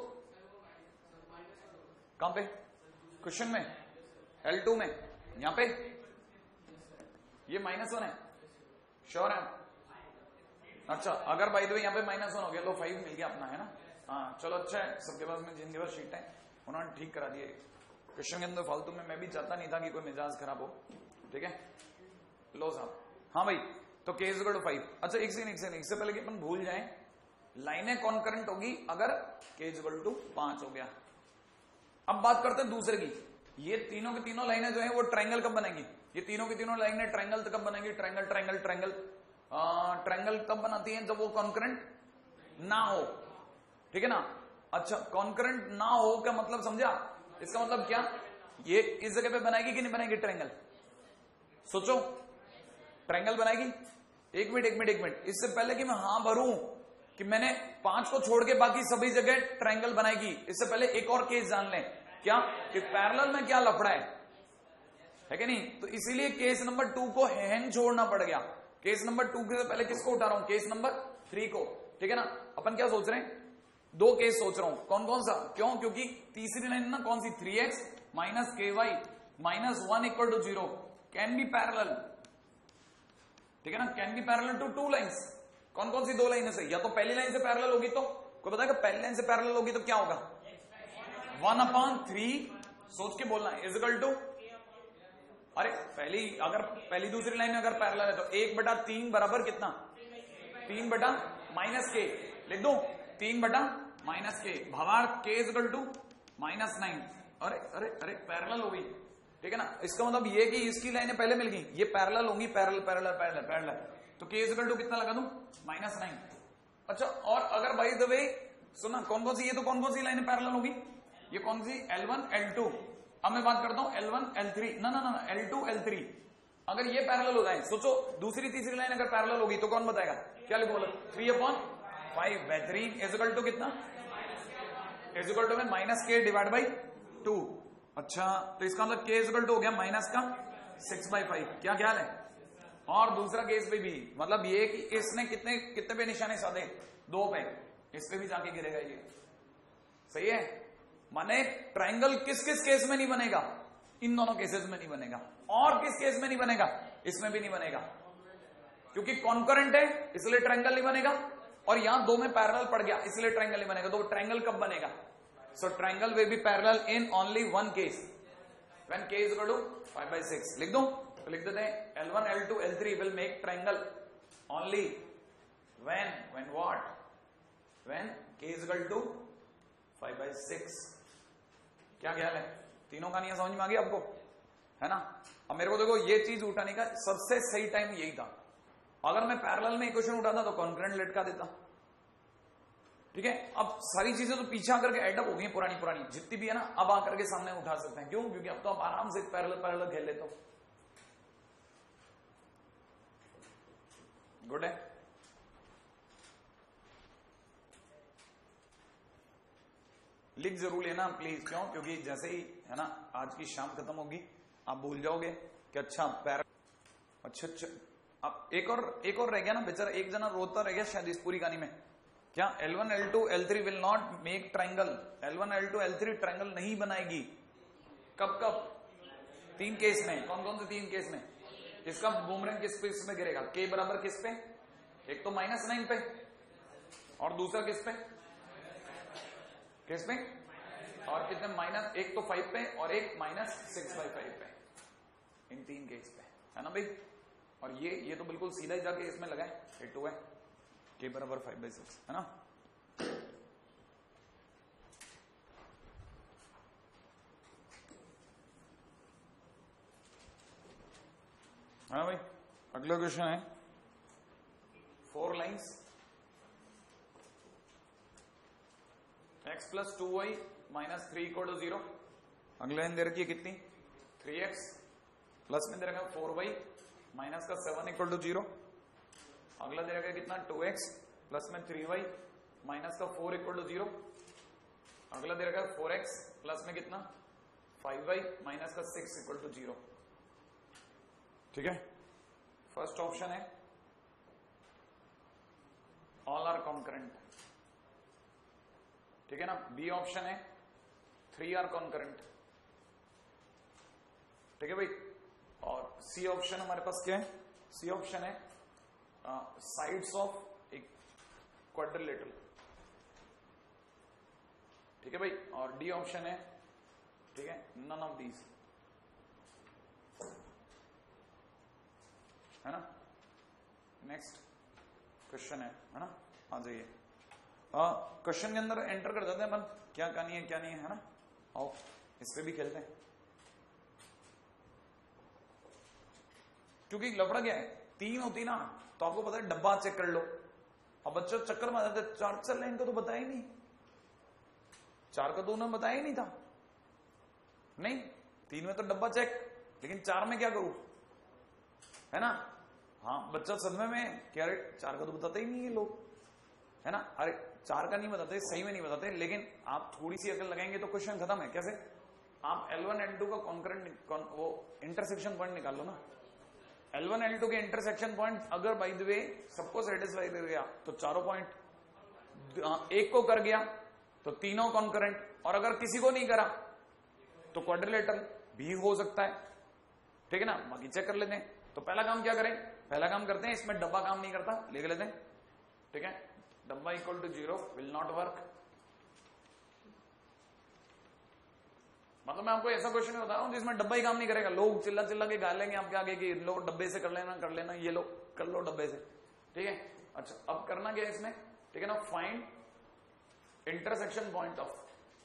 कहां पे? क्वेश्चन में L2 में, यहां पे ये -1 है, श्योर है? अच्छा, अगर बाय द वे यहां पे -1 हो गया तो 5 मिल गया अपना, है ना। हाँ चलो, अच्छा है, सबके पास में जिनके पास शीट है उन्होंने ठीक करा दिए। क्वेश्चन के अंदर फालतू में मैं भी चाहता नहीं था कि कोई मिजाज खराब हो, ठीक है। लो साहब, हाँ भाई, तो k इक्वल टू 5। अच्छा, एक सेकंड, इससे पहले कि अपन भूल जाएं, लाइनें कॉन्करेंट होगी अगर k इक्वल टू 5 हो गया। अब बात करते हैं दूसरे की। ये तीनों की तीनों लाइनें जो है वो ट्रायंगल कब बनेगी? ये तीनों की तीनों लाइनें ट्रायंगल कब बनेगी? ट्रायंगल तब बनाती हैं जब वो कॉन्करेंट ना हो, ठीक है ना। अच्छा, कॉन्करेंट ना हो का मतलब समझा? इसका मतलब क्या? ये इस जगह पे बनाएगी कि नहीं बनाएगी ट्रायंगल? सोचो, ट्रायंगल बनाएगी? एक मिनट, इससे पहले कि मैं हाँ भरूं कि मैंने 5 को छोड़ के बाकी सभी जगह ट्रायंगल बनाएगी, इससे पहले एक और केस जान लें। क्या? कि पैरेलल में क्या लफड़ा है कि नहीं। तो इसीलिए केस नंबर 2 को हैंग छोड़ना पड़ गया। केस नंबर 2 से पहले किसको उठा रहा हूं? केस नंबर 3 को, ठीक है ना। अपन क्या सोच रहे हैं? 2 केस सोच रहा हूं, कौन सा? क्यों? क्योंकि तीसरी लाइन ना कौन सी? 3x minus ky minus 1 equal to 0 can be parallel, ठीक है ना, can be parallel to 2 lines. कौन सी 2 लाइनें से? या तो पहली लाइन से पैरेलल होगी, तो कोई बताएगा पहली लाइन से पैरेलल होगी तो क्या होगा? 1/3, सोच के बोलना, इज इक्वल टू, अरे पहली दूसरी लाइन अगर पैरेलल है तो 1/3 बराबर कितना? 3 बटा माइनस के, लिख दो 3 बटा माइनस के, भावार्थ के इज इक्वल टू -9। अरे अरे अरे पैरेलल हो गई, ठीक है ना। इसका मतलब ये कि इसकी लाइनें पहले मिल गई, ये पैरेलल होंगी, पैरेलल पैरेलल पैरेलल पैरेलल, तो के इज इक्वल टू कितना लगा दूं, -9। अच्छा, और अगर बाय द वे सुना कौन कौन सी, ये तो कौन कौन सी लाइनें पैरेलल होगी, ये कौन सी, L1 L2। अब मैं बात करता हूं L1 L3, ना ना ना L2 L3। अगर ये पैरेलल हो जाए, सोचो दूसरी तीसरी लाइन अगर पैरेलल होगी तो कौन बताएगा, क्या लिखो बोलो, 3/5। बेहतरीन, इज इक्वल टू कितना, इज इक्वल टू में -k डिवाइड बाई 2। अच्छा, तो इसका मतलब k इज इक्वल टू हो गया माइनस का 6/5। क्या ख्याल है। और दूसरा केस पे भी मतलब ये कि इसने कितने कितने पे निशाने साधे, 2 पे, इस पे भी जाके गिरेगा ये, सही है। माने ट्रायंगल किस किस केस में नहीं बनेगा, इन दोनों केसेस में नहीं बनेगा। और किस केस में नहीं बनेगा, इसमें भी नहीं बनेगा, क्योंकि कॉन्करेंट है इसलिए ट्रायंगल नहीं बनेगा, और यहां 2 में पैरेलल पड़ गया इसलिए ट्रायंगल नहीं बनेगा। तो ट्रायंगल कब बनेगा, so triangle will be parallel in only one case, when k is equal to 5/6। लिख दो, तो लिख देते हैं L1 L2 L3 will make triangle only when what, when k is equal to 5/6। क्या ख्याल है, तीनों कहानियां समझ में आ गई आपको, है ना। अब मेरे को देखो ये चीज उठाने का सबसे सही टाइम यही था। अगर मैं पैरेलल में इक्वेशन उठाता तो कॉन्करेंट लटका देता, ठीक है। अब सारी चीजें तो पीछे आकर के एडअप हो गई पुरानी पुरानी जितनी भी है ना, अब आकर के सामने उठा सकते हैं। क्यों, क्योंकि अब तो आप आराम से पैरेलल पैरेलल खेल लेते हो। गुड है। लिख जरूर लेना प्लीज, क्यों, क्योंकि जैसे ही है ना आज की शाम खत्म होगी आप भूल जाओगे कि अच्छा अच्छा अच्छा। अब एक और रह गया ना बेचारा, एक जना रोता रह गया शायद इस पूरी कहानी में। क्या L1 L2 L3 will not make triangle, L1 L2 L3 triangle नहीं बनाएगी। कब कब, 3 केस में। कौन कौन से 3 केस में, इसका बूमरैंग किस पे गिरेगा, k बराबर किस पे, एक तो -9 पे, और दूसरा किस पे, और कितने माइनस, एक तो 5 पे और एक -6/5 पे, इन 3 केस पे, है ना भाई। और ये तो बिल्कुल सीधा ही जाके इसमें लगाए, ये 2 है, k बराबर 5/6, है ना। हाँ भाई, अगला क्वेश्चन है 4 लाइन्स, x + 2y - 3 = 0। अगले लाइन दे रखी है कितनी, 3x, प्लस में दे रखा है 4y माइनस का 7 = 0। अगला दे रखा है कितना, 2x प्लस में 3y माइनस का 4 = 0। अगला दे रखा है 4x प्लस में कितना, 5y माइनस का 6 = 0। ठीक है, फर्स्ट ऑप्शन है ऑल आर कॉन्करेंट, ठीक है ना। बी ऑप्शन है 3 आर कॉन्करेंट, ठीक है भाई। और सी ऑप्शन हमारे पास क्या है, सी ऑप्शन है साइड्स ऑफ एक क्वाड्रिलेटरल, ठीक है भाई। और डी ऑप्शन है, ठीक है, नन ऑफ दीज, है ना। नेक्स्ट क्वेश्चन है ना, आ जाइए। क्वेश्चन के अंदर एंटर कर देते हैं अपन, क्या कहानी है क्या नहीं है ना। आओ इस पे भी खेलते हैं, क्योंकि लफड़ा क्या है, 3 होती ना तो आपको पता है डब्बा चेक कर लो। अब बच्चों चक्कर में जाते, 4 लाइन का तो बताया ही नहीं, 4 का तो उन्होंने बताया ही नहीं था, नहीं 3 में तो डब्बा चेक, लेकिन 4 में क्या करूं, है ना। हाँ बच्चा सदमे में क्या, 4 का तो बताते ही नहीं है लोग, है ना। अरे 4 का नहीं बताते, सही में नहीं बताते, लेकिन आप थोड़ी सी अकल लगाएंगे तो क्वेश्चन खत्म है। कैसे, आप L1 L2 का कॉन्करेंट वो इंटरसेक्शन पॉइंट निकाल लो ना। L1 L2 के इंटरसेक्शन पॉइंट अगर बाय द वे सबको सेटिस्फाई कर गया तो चारों पॉइंट, एक को कर गया तो तीनों कॉन्करेंट, और अगर किसी को नहीं करा तो क्वाड्रिलेटरल भी हो सकता है, ठीक है ना। बाकी चेक कर लेते हैं। तो पहला काम क्या करें, पहला काम करते हैं, इसमें डब्बा काम नहीं करता, लिख लेते हैं, ठीक है। डब्बा = 0 विल नॉट वर्क। मतलब मैं आपको ऐसा क्वेश्चन बता रहा हूं जिसमें डब्बा ही काम नहीं करेगा, लोग चिल्ला चिल्ला के गालेंगे आपके आगे कि लो डब्बे से कर लेना, ये लो कर लो डब्बे से, ठीक है। अच्छा अब करना क्या है इसमें, ठीक है ना, find intersection point of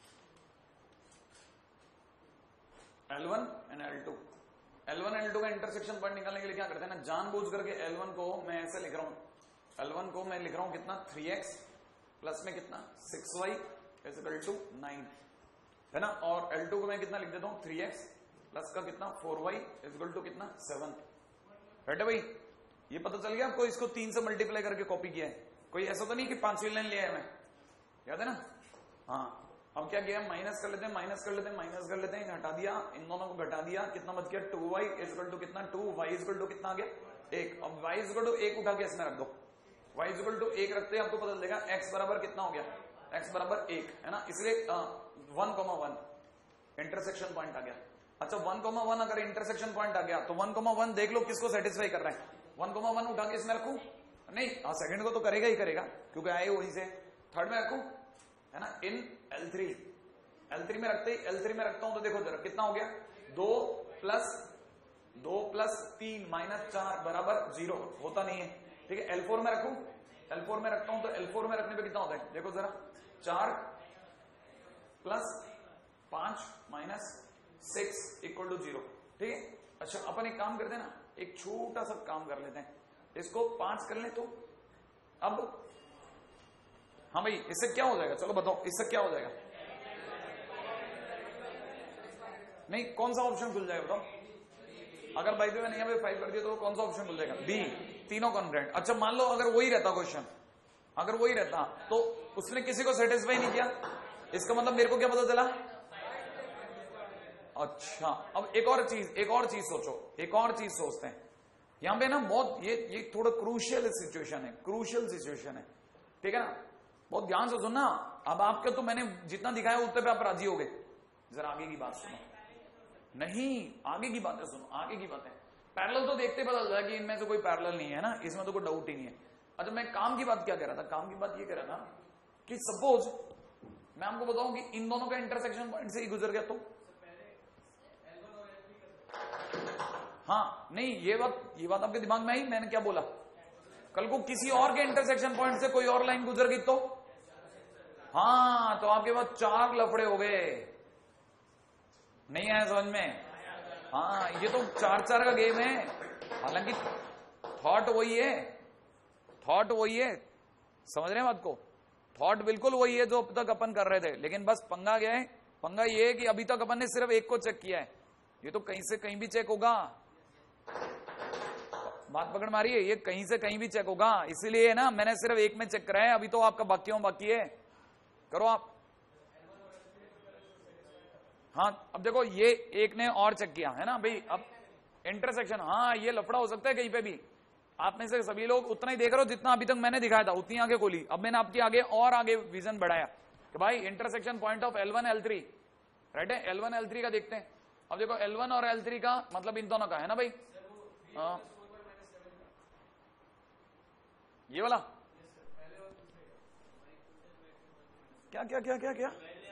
L1 and L2। L1 L2 का इंटरसेक्शन पॉइंट निकालने के लिए क्या करते हैं ना, जानबूझ करके L1 को मैं ऐसे लिख रहा हूं, L1 को मैं लिख रहा हूं कितना 3x प्लस में कितना 6y इक्वल टू 9 है ना, और L2 को मैं कितना लिख देता हूं 3x प्लस का कितना 4y इक्वल टू कितना 7। बैठे भाई, ये पता चल गया आपको, इसको 3 से मल्टीप्लाई करके कॉपी किया है, कोई ऐसा तो नहीं कि 5वीं लाइन लिया है मैं, याद है ना। हाँ, अब क्या किया, माइनस कर लेते हैं, माइनस कर लेते हैं, माइनस कर लेते हैं, हटा दिया, इन दोनों को घटा दिया, कितना बच गया 2y इक्वल टू कितना 2, y इक्वल टू कितना आ गया 1। अब y इक्वल टू 1 उठा के इसमें रख दो, y इक्वल टू 1 रखते हैं आपको पता चलेगा x बराबर कितना हो गया, x बराबर 1 है ना, इसलिए 1,1 इंटरसेक्शन पॉइंट आ गया। अच्छा 1,1 अगर इंटरसेक्शन पॉइंट आ गया तो 1,1 देख लो किसको सेटिस्फाई कर रहा है, 1,1 उठा के इसमें रखू नहीं, हाँ सेकंड को तो करेगा ही करेगा क्योंकि आए वहीं से, थर्ड में रखू है ना, इन L3 में रखते ही, L3 में रखता हूं तो देखो जरा कितना हो गया 2 प्लस 3 माइनस 4 बराबर 0, होता नहीं है, ठीक है। L4 में रखू, L4 में रखता हूं तो L4 में रखने पे कितना होता है, देखो जरा 4 प्लस 5 माइनस 6 इक्वल टू 0, ठीक है। अच्छा अपन एक काम करते हैं ना, एक छोटा सा काम कर लेते हैं, इसको 5 कर ले तो अब, हाँ भाई इससे क्या हो जाएगा, चलो बताओ इससे क्या हो जाएगा, नहीं कौन सा ऑप्शन खुल जाएगा बताओ, अगर बाई द वे नहीं है 5 कर दिया तो कौन सा ऑप्शन खुल जाएगा, बी, तीनों कॉन्ग्रेंट। अच्छा मान लो अगर वही रहता क्वेश्चन, अगर वही रहता तो उसने किसी को सेटिस्फाई नहीं किया, इसका मतलब मेरे को क्या पता चला। अच्छा अब एक और चीज सोचो, एक और चीज सोचते हैं यहां पे ना, बहुत ये थोड़ा क्रूशियल सिचुएशन है, ठीक है ना, बहुत ध्यान से सुनना। अब आपके तो मैंने जितना दिखाया उतने पे आप राजी हो गए, जरा आगे की बात सुनो, नहीं आगे की बातें सुनो, आगे की बातें, पैरेलल तो देखते पता चला कि इनमें से कोई पैरेलल नहीं है ना, इसमें तो कोई डाउट ही नहीं है। अच्छा मैं काम की बात क्या कह रहा था, काम की बात ये कह रहा था कि सपोज मैं आपको बताऊं कि इन दोनों का इंटरसेक्शन पॉइंट से ही गुजर गया तो, हाँ नहीं ये बात आपके दिमाग में आई, मैंने क्या बोला, कल को किसी और के इंटरसेक्शन पॉइंट से कोई और लाइन गुजर गई तो, हाँ तो आपके पास 4 लफड़े हो गए, नहीं आया समझ में। हाँ ये तो 4-4 का गेम है, हालांकि थॉट वही है, समझ रहे हैं बात को, थॉट बिल्कुल वही है जो अब तक अपन कर रहे थे, लेकिन बस पंगा ये है कि अभी तक अपन ने सिर्फ एक को चेक किया है, ये तो कहीं से कहीं भी चेक होगा, बात पकड़ मारी है, ये कहीं से कहीं भी चेक होगा, इसीलिए ना मैंने सिर्फ एक में चेक कराया, अभी तो आपका बाकी है, करो आप। हाँ अब देखो ये एक ने और चेक किया है ना भाई, अब इंटरसेक्शन, हाँ ये लफड़ा हो सकता है कहीं पे भी, आप में से सभी लोग उतना ही देख रहे हो जितना अभी तक मैंने दिखाया था, उतनी आगे खोली, अब मैंने आपकी आगे विजन बढ़ाया कि भाई intersection point of L1 L3, right है, L1 L3 का देखते हैं। अब देखो L1 और L3 का मतलब इन दोनों का है ना भाई, ये वाला क्या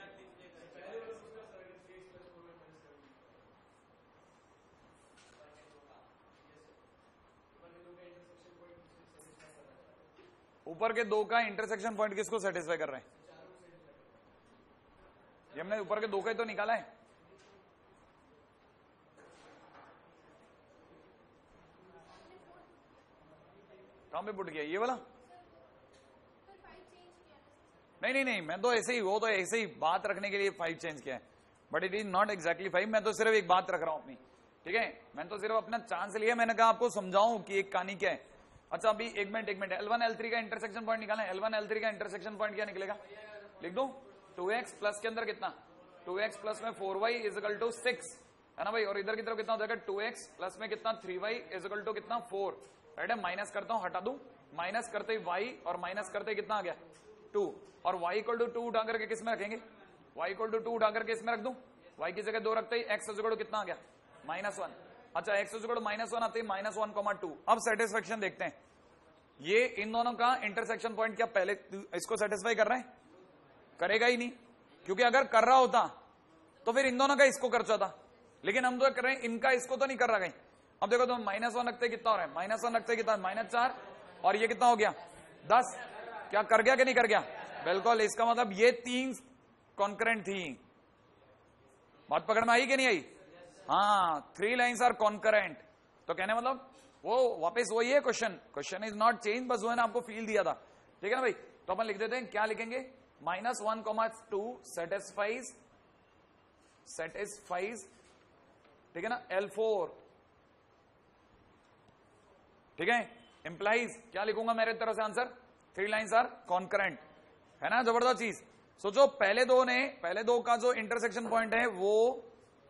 ऊपर के 2 का इंटरसेक्शन पॉइंट किसको सेटिस्फाई कर रहे हैं, ये हमने ऊपर के 2 का ही तो निकाला है, कहां पे पुट गया ये वाला, नहीं मैं तो ऐसे ही, वो तो ऐसे ही बात रखने के लिए 5 चेंज किया है, but it is not exactly 5, मैं तो सिर्फ एक बात रख रहा हूं अपनी, ठीक है, मैंने तो सिर्फ अपना चांस लिया, मैंने कहा आपको समझाऊं कि एक कहानी क्या है। अच्छा अभी एक मिनट L1 L3 का इंटरसेक्शन पॉइंट निकालें, L1 L3 का इंटरसेक्शन पॉइंट क्या निकलेगा, लिख दो 2x प्लस के अंदर कितना, 2x प्लस में 4y इक्वल टू 6 है ना भाई, और इधर की तरफ कितना हो जाएगा 2x प्लस में कितना 3y इक्वल टू कितना 4, राइट है, माइनस करता हूं, हटा दूं, माइनस करते ही y और माइनस करते ही कितना आ गया 2, और y इक्वल टू 2 उठा करके किस में रखेंगे, y इक्वल टू 2 उठा करके इसमें रख दूं, y की जगह 2 रखते ही x इक्वल टू कितना आ गया -1। अच्छा x इक्वल टू -1 आते ही -1,2। अब सेटिस्फेक्शन देखते हैं, ये इन दोनों का इंटरसेक्शन पॉइंट क्या पहले इसको सेटिस्फाई कर रहा है, करेगा ही नहीं, क्योंकि अगर कर रहा होता तो फिर इन दोनों का इसको कर जाता, लेकिन हम तो कर रहे हैं इनका इसको तो नहीं कर रहा कहीं। अब देखो तो -1 रखते कितना हो रहा है, -1 रखते कितना -4, और ये कितना हो गया 10, क्या कर गया कि नहीं कर गया, बिल्कुल, इसका मतलब ये 3 कॉन्करेंट थी। बात पकड़ में आई कि नहीं आई? हाँ, 3 लाइन्स आर कॉन्करेंट। तो कहने मतलब वो वापस वही है, क्वेश्चन इज नॉट चेंज, बस वो है ना आपको फील दिया था। ठीक है ना भाई? तो अपन लिख देते हैं, क्या लिखेंगे? -1, 2 सेटिस्फाइज, ठीक है ना, L4, ठीक है, इंप्लाइज क्या लिखूंगा मेरे तरफ से आंसर? 3 लाइन्स आर कॉन्करेंट, है ना? जबरदस्त चीज। सोचो पहले दो का जो इंटरसेक्शन पॉइंट है वो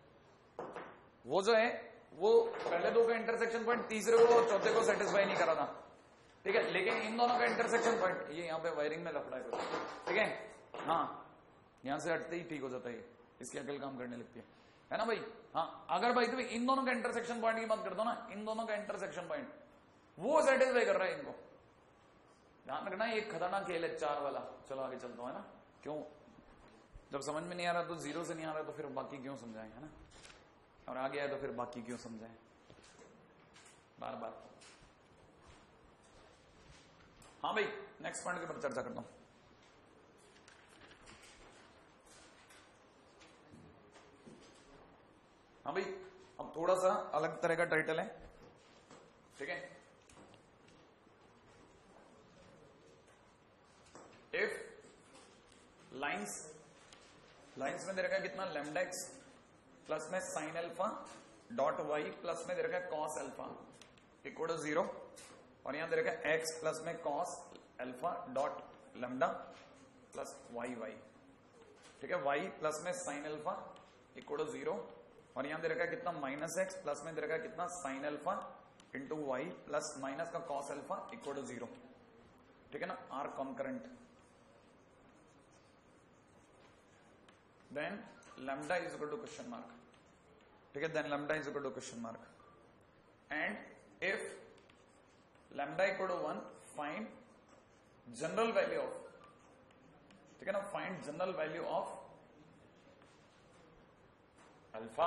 जो है वो पहले दो का इंटरसेक्शन पॉइंट तीसरे को और चौथे को सेटिस्फाई नहीं करा था, ठीक है, लेकिन इन दोनों का इंटरसेक्शन पॉइंट, ये यहाँ पे वायरिंग में लफड़ा है, ठीक है, हाँ, यहां से हटते ही ठीक हो जाता है, इसकी अकल काम करने लगती है ना भाई? हाँ, अगर भाई तुम्हें इन दोनों का इंटरसेक्शन पॉइंट की बात कर दो ना, इन दोनों का इंटरसेक्शन पॉइंट वो सेटिस्फाई कर रहा है इनको। ध्यान रखना, ये खतरनाक खेल है 4 वाला। चलो आगे चलता हूं, है ना? क्यों? जब समझ में नहीं आ रहा तो 0 से नहीं आ रहा तो फिर बाकी क्यों समझाएं, है ना? और आगे आए तो फिर बाकी क्यों समझाएं बार बार। हाँ भाई, नेक्स्ट पॉइंट के ऊपर चर्चा करता हूं। हाँ भाई, अब थोड़ा सा अलग तरह का टाइटल है, ठीक है। इफ लाइन्स में दे रखा है कितना? लैम्डा एक्स प्लस में sine alpha dot y plus में दे रखा है कॉस अल्फा इक्वल टू 0, और यहां दे रखा है एक्स प्लस में cos alpha dot lambda plus y y, ठीक है, वाई प्लस में साइन अल्फा इक्वल टू 0, और यहां दे रखा है कितना? -x प्लस में दे रखा है कितना? Sine alpha into y plus minus का कॉस अल्फा इक्वल टू 0, ठीक है ना? Are concurrent. Then lambda is equal to question mark, ठीक है, then lambda is equal to question mark, and if lambda equal to 1 find general value of, ठीक है ना, find general value of alpha,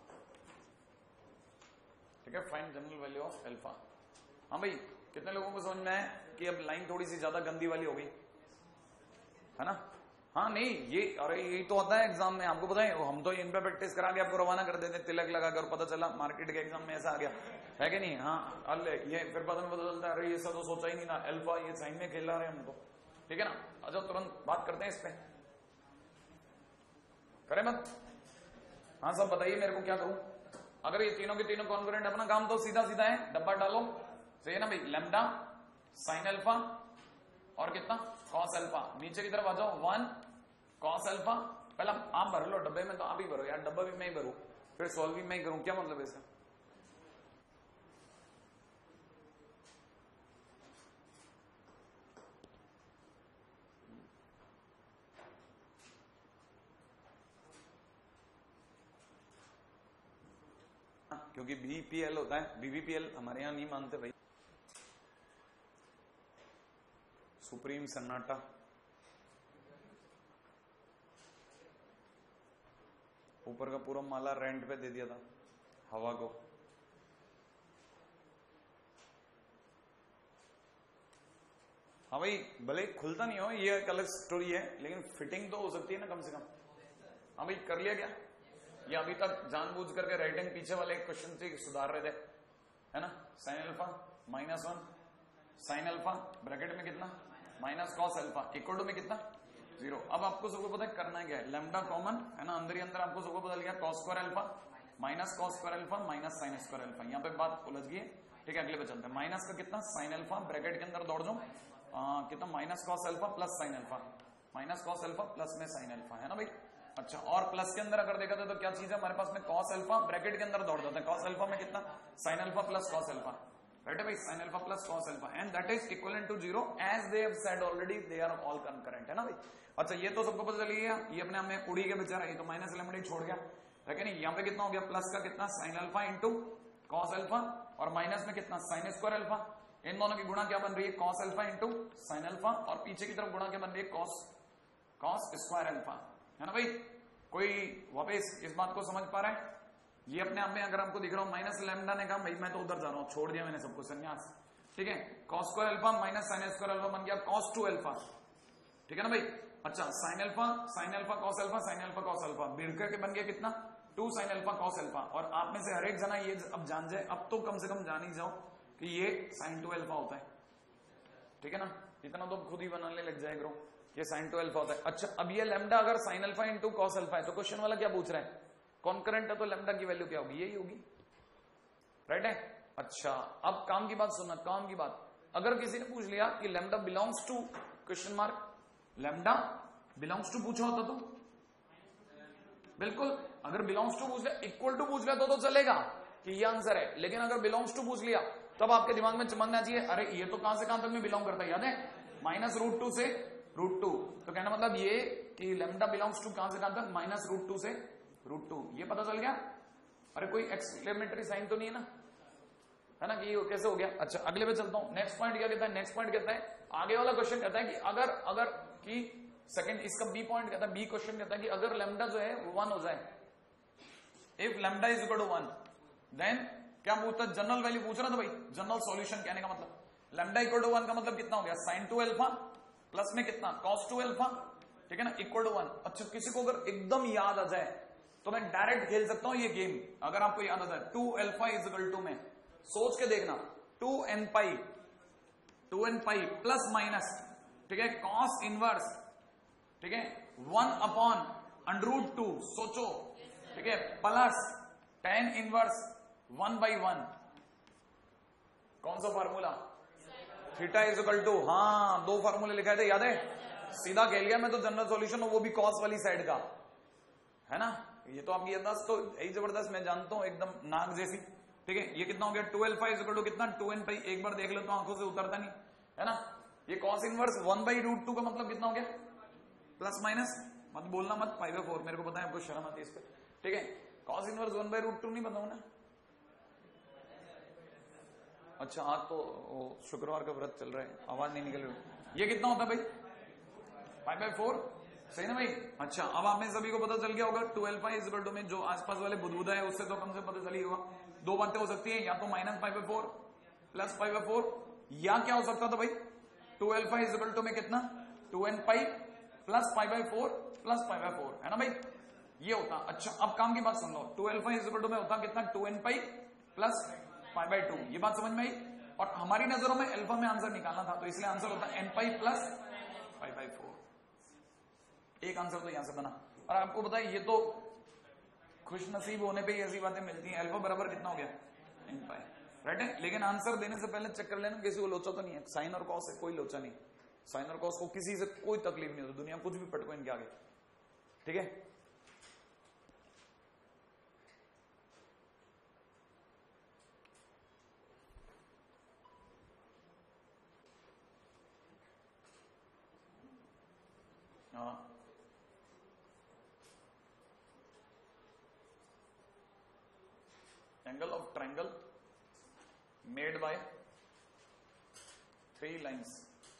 ठीक है, find general value of alpha। हाँ भाई, कितने लोगों को समझ में आया कि अब लाइन थोड़ी सी ज्यादा गंदी वाली हो गई, है ना? हाँ नहीं, ये अरे यही तो होता है एग्जाम में, आपको पता है, हम तो इन पे प्रैक्टिस करा के आपको रवाना कर देते, तिलक लगा कर, पता चला मार्केट के एग्जाम में ऐसा आ गया, है कि नहीं? हाँ, अल्ले ये फिर बाद में पता चलता है अरे ये सब तो सोचा ही नहीं था, अल्फा ये साइन में खेल रहे हैं हमको, ठीक है ना? अच्छा, तुरंत बात करते हैं इस पे, करें मत? हाँ सब बताइए मेरे को, क्या करूं? अगर ये तीनों के तीनों कॉन्करेंट, अपना काम तो सीधा सीधा है, डब्बा डालो, सही है ना भाई? लैम्डा साइन अल्फा और कितना? Cos alpha. नीचे की तरफ आ जाओ, 1 कॉस अल्फा। पहले आप भर लो डब्बे में, तो आप ही भरो यार, डब्बा भी मैं ही भरू, फिर सॉल्व भी मैं ही करूं, क्या मतलब है इसका? क्योंकि बीपीएल होता है, बीबीपीएल हमारे यहां नहीं मानते भाई, सुप्रीम सन्नाटा। ऊपर का पूरा माला रेंट पे दे दिया था हवा को। हाँ भाई, भले खुलता नहीं हो, ये एक अलग स्टोरी है, लेकिन फिटिंग तो हो सकती है ना कम से कम। हाँ भाई, कर लिया क्या? ये अभी तक जानबूझ करके राइटिंग पीछे वाले क्वेश्चन से सुधार रहे थे, है ना? Sine alpha -1 sine alpha bracket में कितना? Minus cos alpha equal to में कितना? 0। अब आपको सबको पता है करना क्या है, लैम्डा कॉमन है ना, अंदर ही अंदर आपको सबको बदल गया, cos square alpha minus cos square alpha minus sine square alpha. यहाँ पे बात उलझ गई है, ठीक है, अगले पे चलते हैं। माइनस का कितना? साइन अल्फा ब्रैकेट के अंदर दौड़ जाओ, कितना? Minus cos alpha plus sine alpha, minus cos alpha plus में साइन अल्फा, है ना भाई? अच्छा, और प्लस के अंदर अगर देखा तो क्या चीज है हमारे पास में? कॉस अल्फा ब्रैकेट के अंदर दौड़ जाता है, कॉस अल्फा में कितना? Sine alpha plus cos alpha, right है भाई? Sine alpha plus cos alpha, and that is equivalent to 0 as they have said already, they are all concurrent, है ना भाई? अच्छा, ये तो सबको पता चल गया, ये अपने आप में उड़ी के बेचारा, ये तो माइनस लैम्डा छोड़ गया, है नहीं? यहाँ पे कितना हो गया? प्लस का कितना? Sine alpha into cos alpha, और माइनस में कितना? Sign square alpha. इन दोनों की गुणा क्या बन रही है? Cos alpha into sine alpha, और पीछे की तरफ गुणा क्या बन रही है? कॉस स्क्वायर अल्फा, है ना भाई? कोई वापस इस बात को समझ पा रहा है? ये अपने आप में अगर हमको दिख रहा हूं माइनस लैम्डा ने कहा भाई मैं तो उधर जा रहा हूं, छोड़ दिया मैंने सबको, संन्यास, ठीक है? Cos square alpha minus sine square alpha बन गया कॉस 2 अल्फा, ठीक है ना भाई। अच्छा sine alpha cos alpha, sine alpha cos alpha, मिल करके बन गया कितना 2 साइन अल्फा कॉस अल्फा। और आप में से हर एक जना ये अब जान जाए, अब तो कम से कम जान ही जाओ कि ये साइन 2 अल्फा होता है। ठीक है ना, इतना तो खुद ही बनाने लग जाए करो, ये साइन 2 अल्फा होता है। अच्छा अब ये लैम्डा अगर sine alpha into cos alpha है तो क्वेश्चन वाला क्या पूछ रहा है, कॉन्करेंट है तो लैम्डा की वैल्यू क्या होगी, यही होगी, राइट है। अच्छा अब काम की बात सुनना, काम की बात, अगर किसी ने पूछ लिया कि lambda belongs to question mark, lambda belongs to पूछा होता तो बिल्कुल, अगर बिलोंग्स टू पूछ लिया, इक्वल टू पूछ लिया तो चलेगा कि ये आंसर है, लेकिन अगर बिलोंग्स टू पूछ लिया तब आपके दिमाग में चमकना चाहिए अरे ये तो कहां से कहां तक में बिलोंग करता है, याद है -√2 से √2, तो कहना मतलब ये कि लैम्डा बिलोंग्स टू कहां से कहां तक, -√2 से √2, ये पता चल गया। अरे कोई एक्सक्लेमेटरी साइन तो नहीं है ना, है ना, कि ये कैसे हो गया। अच्छा अगले पे चलता हूं, नेक्स्ट पॉइंट क्या कहता है, नेक्स्ट पॉइंट कहता है आगे वाला क्वेश्चन कहता है कि अगर कि सेकंड इसका बी पॉइंट कहता है, बी क्वेश्चन कहता है कि अगर लैम्डा जो है 1 हो जाए, if lambda is equal to 1 then क्या पूछता है, जनरल वैल्यू पूछ रहा था भाई, जनरल सॉल्यूशन कहने का मतलब लैम्डा इक्वल टू 1 का मतलब कितना हो गया, साइन 2 अल्फा प्लस में कितना कॉस 2 अल्फा, ठीक है ना, इक्वल टू 1। अच्छा किसी को अगर एकदम याद आ जाए तो मैं डायरेक्ट खेल सकता हूं ये गेम, अगर आपको याद आ जाए 2 अल्फा इज इक्वल टू, में सोच के देखना 2n पाई प्लस माइनस, ठीक है, कॉस इनवर्स, ठीक है, 1 अपॉन √2, सोचो, ठीक है, प्लस tan इनवर्स 1/1, कौन सा formula, theta is equal to, हाँ 2 फार्मूले लिखा थे याद है, सीधा खेल गया मैं तो जनरल सॉल्यूशन, वो भी कॉस वाली साइड का, है ना, ये तो आपकी याददाश्त तो यही जबरदस्त, मैं जानता हूं एकदम नाक जैसी। ठीक है ये कितना हो गया, 2 अल्फा इज इक्वल टू कितना 2n पाई, एक बार देख लो तो आंखों से उतरता नहीं, है ना। ये कॉस इनवर्स 1/√2 का मतलब कितना हो गया, प्लस माइनस, मत बोलना मत, 5/4, मेरे को पता है आपको शर्म आती है इस पे, ठीक है, कॉस इनवर्स 1/√2 नहीं बताऊं ना। अच्छा आज तो शुक्रवार का व्रत चल रहा है, आवाज नहीं निकल रही, ये कितना होता है भाई 5/4, सही ना भाई। अच्छा अब आप में सभी को पता चल गया होगा 2 अल्फा इज इक्वल टू, में जो आसपास वाले बुदबुदा है उससे तो कम से पता चली होगा, दो बातें हो सकती है, या तो -5/4 प्लस 5/4, या क्या हो सकता था भाई 2 अल्फा इज इक्वल टू में कितना 2n पाई प्लस 5/4 प्लस 5/4, है ना भाई, ये होता। अच्छा अब काम की बात सुन लो, 2 अल्फा इज इक्वल टू में होता कितना 2n पाई प्लस 5/2, ये बात समझ में आई। और हमारी नजरों में अल्फा में आंसर निकालना था तो इसलिए आंसर होता n पाई प्लस 5/4, एक आंसर तो यहां से बना। और आपको पता है ये तो खुश नसीब होने पे ही ऐसी बातें मिलती हैं, अल्फा बराबर कितना हो गया n पाई, राइट है। लेकिन आंसर देने से पहले चेक कर लेना किसी को लोचा तो नहीं है, साइन और कॉस से कोई लोचा नहीं, साइन और कॉस को किसी से कोई तकलीफ नहीं होती, दुनिया कुछ भी पटको इनके आगे, ठीक है। Angle of triangle made by 3 lines,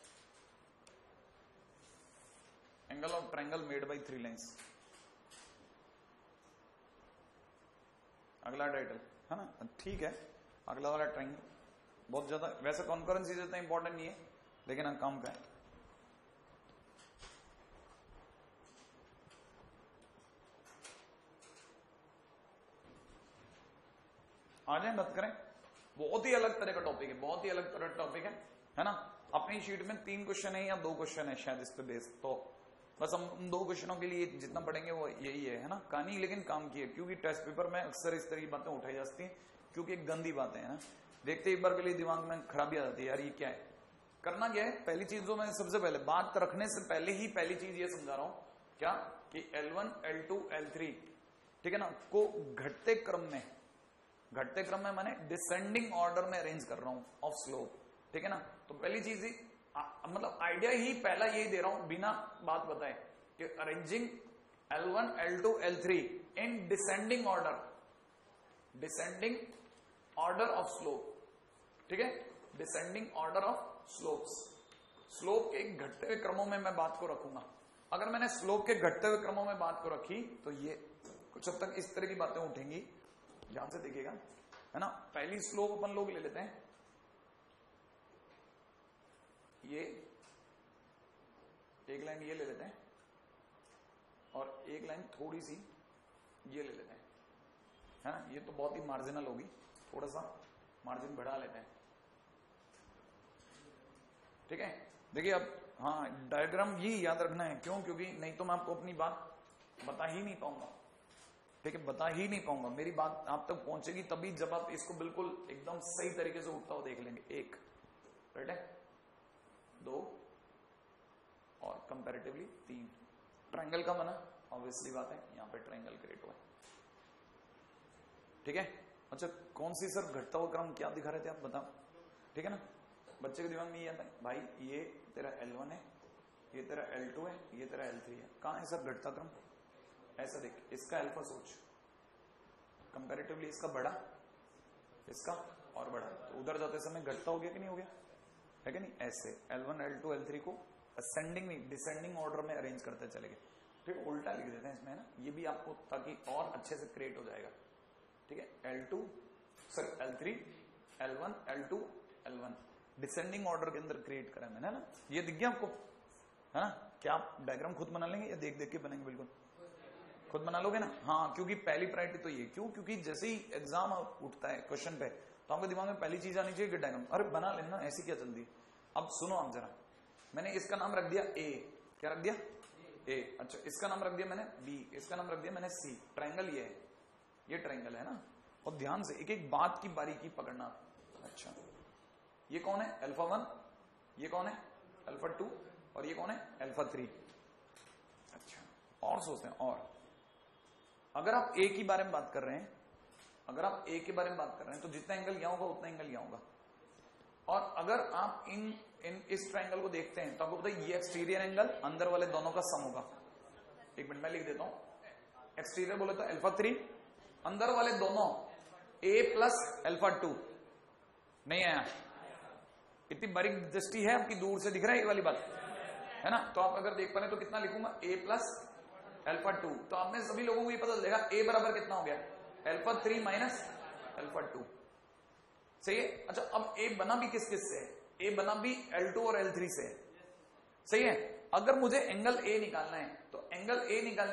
angle of triangle made by 3 lines, अगला टाइटल है ना, ठीक है। अगला वाला ट्रायंगल बहुत ज्यादा, वैसे कॉन्करेंस इतना इंपॉर्टेंट नहीं है लेकिन हम काम का है। आ जाए बात करें, बहुत ही अलग तरह का टॉपिक है, बहुत ही अलग तरह का टॉपिक है ना। अपनी शीट में 3 क्वेश्चन है या 2 क्वेश्चन है शायद इस पे बेस, तो बस हम 2 क्वेश्चनों के लिए जितना पढ़ेंगे वो यही है ना, कहानी लेकिन काम की है, क्योंकि टेस्ट पेपर में अक्सर इस तरह की बातें उठाई जाती हैं क्योंकि एक गंदी बातें हैं ना, देखते एक बार के लिए दिमाग में खराबी आ जाती है, यार ये क्या है, करना क्या है। पहली चीज जो मैं सबसे पहले बात रखने से पहले ही पहली चीज ये समझा रहा हूं क्या, कि L1 L2 L3 ठीक है ना को घटते क्रम में मैंने डिसेंडिंग ऑर्डर में अरेंज कर रहा हूं ऑफ स्लोप, ठीक है ना। तो पहली चीज ही मतलब आइडिया ही पहला यही दे रहा हूं बिना बात बताए कि arranging L1 L2 L3 in descending order of slope, ठीक है, descending order of slopes, slope के घटते हुए क्रमों में मैं बात को रखूंगा। अगर मैंने स्लोप के घटते हुए क्रमों में बात को रखी तो ये कुछ हद तक इस तरह की बातें उठेंगी, ध्यान से देखिएगा, है ना। पहली स्लोप अपन लोग ले लेते हैं, ये एक लाइन ये ले लेते हैं और एक लाइन थोड़ी सी ये ले लेते हैं, है ना। ये तो बहुत ही मार्जिनल होगी, थोड़ा सा मार्जिन बढ़ा लेते हैं, ठीक है। देखिए अब हाँ, डायग्राम ये याद रखना है, क्यों? क्योंकि नहीं तो मैं आपको अपनी बात बता ही नहीं पाऊंगा, ठीक है, बता ही नहीं पाऊंगा। मेरी बात आप तक पहुंचेगी तभी जब आप इसको बिल्कुल एकदम सही तरीके से उठता हुआ देख लेंगे। एक, राइट है, दो और कंपैरेटिवली तीन। ट्रायंगल का बना, ऑब्वियसली बात है, यहां पे ट्रायंगल क्रिएट हुआ, ठीक है। अच्छा, कौन सी सर घटता हुआ क्रम क्या दिखा रहे थे आप, बताओ, ठीक है ना। बच्चे के दिमाग में ये आता है, भाई ये तेरा L1 है, ये तेरा L2 है, ये तेरा L3 है, कहां है सर घटता क्रम? ऐसा देख, इसका अल्फा सोच, कंपैरेटिवली इसका बड़ा, इसका और बड़ा, तो उधर जाते समय घटता हो गया कि नहीं हो गया, है कि नहीं। ऐसे L1 L2 L3 को असेंडिंग नहीं डिसेंडिंग ऑर्डर में अरेंज करते चले गए, ठीक, उल्टा लिख देते हैं इसमें, है ना, ये भी आपको, ताकि और अच्छे से क्रिएट हो जाएगा, ठीक है। L2 sir L3 L1 L2 L1 descending order के अंदर क्रिएट करा मैंने, है ना। ये दिख गया आपको, है ना। क्या आप डायग्राम खुद बना लेंगे या देख देख के बनेंगे? बिल्कुल खुद बना लोगे ना, हाँ, क्योंकि पहली प्रायोरिटी तो ये, क्यों? क्योंकि जैसे ही एग्जाम उठता है क्वेश्चन पे, तो आपके दिमाग में पहली चीज आनी चाहिए कि डायग्राम, अरे बना लेना, ऐसी क्या जल्दी। अब सुनो आप जरा, मैंने इसका नाम रख दिया ए, क्या रख दिया? ए। अच्छा, इसका नाम रख दिया मैंने बी, इसका नाम रख दिया मैंने सी। ट्रायंगल ये है, ये ट्रायंगल है ना। और ध्यान से एक एक बात की बारीकी पकड़ना। अच्छा, ये कौन है? अल्फा 1, ये कौन है? अल्फा 2, और ये कौन है? अल्फा 3। अच्छा, और सोचते हैं, और अगर आप ए के बारे में बात कर रहे हैं, अगर आप ए के बारे में बात कर रहे हैं, तो जितना एंगल यहां होगा उतना एंगल यहां होगा। और अगर आप इस ट्रायंगल को देखते हैं तो आपको पता है ये एक्सटीरियर एंगल अंदर वाले दोनों का सम होगा। एक मिनट मैं लिख देता हूं, एक्सटीरियर बोले तो अल्फा 3, अंदर वाले दोनों ए प्लस अल्फा 2। नहीं आया? इतनी बारीक दृष्टि है आपकी, दूर से दिख रहा है ये वाली बात, है ना। तो आप अगर देख पा रहे तो कितना लिखूंगा? A plus alpha 2। तो आप में सभी लोगों को ये पता चलेगा ए बराबर कितना हो गया? Alpha 3 minus alpha 2। सही है। अच्छा, अब ए बना भी किस किस से? ए बना भी L2 और L3 से, सही है। अगर मुझे एंगल ए निकालना है तो एंगल ए निकालने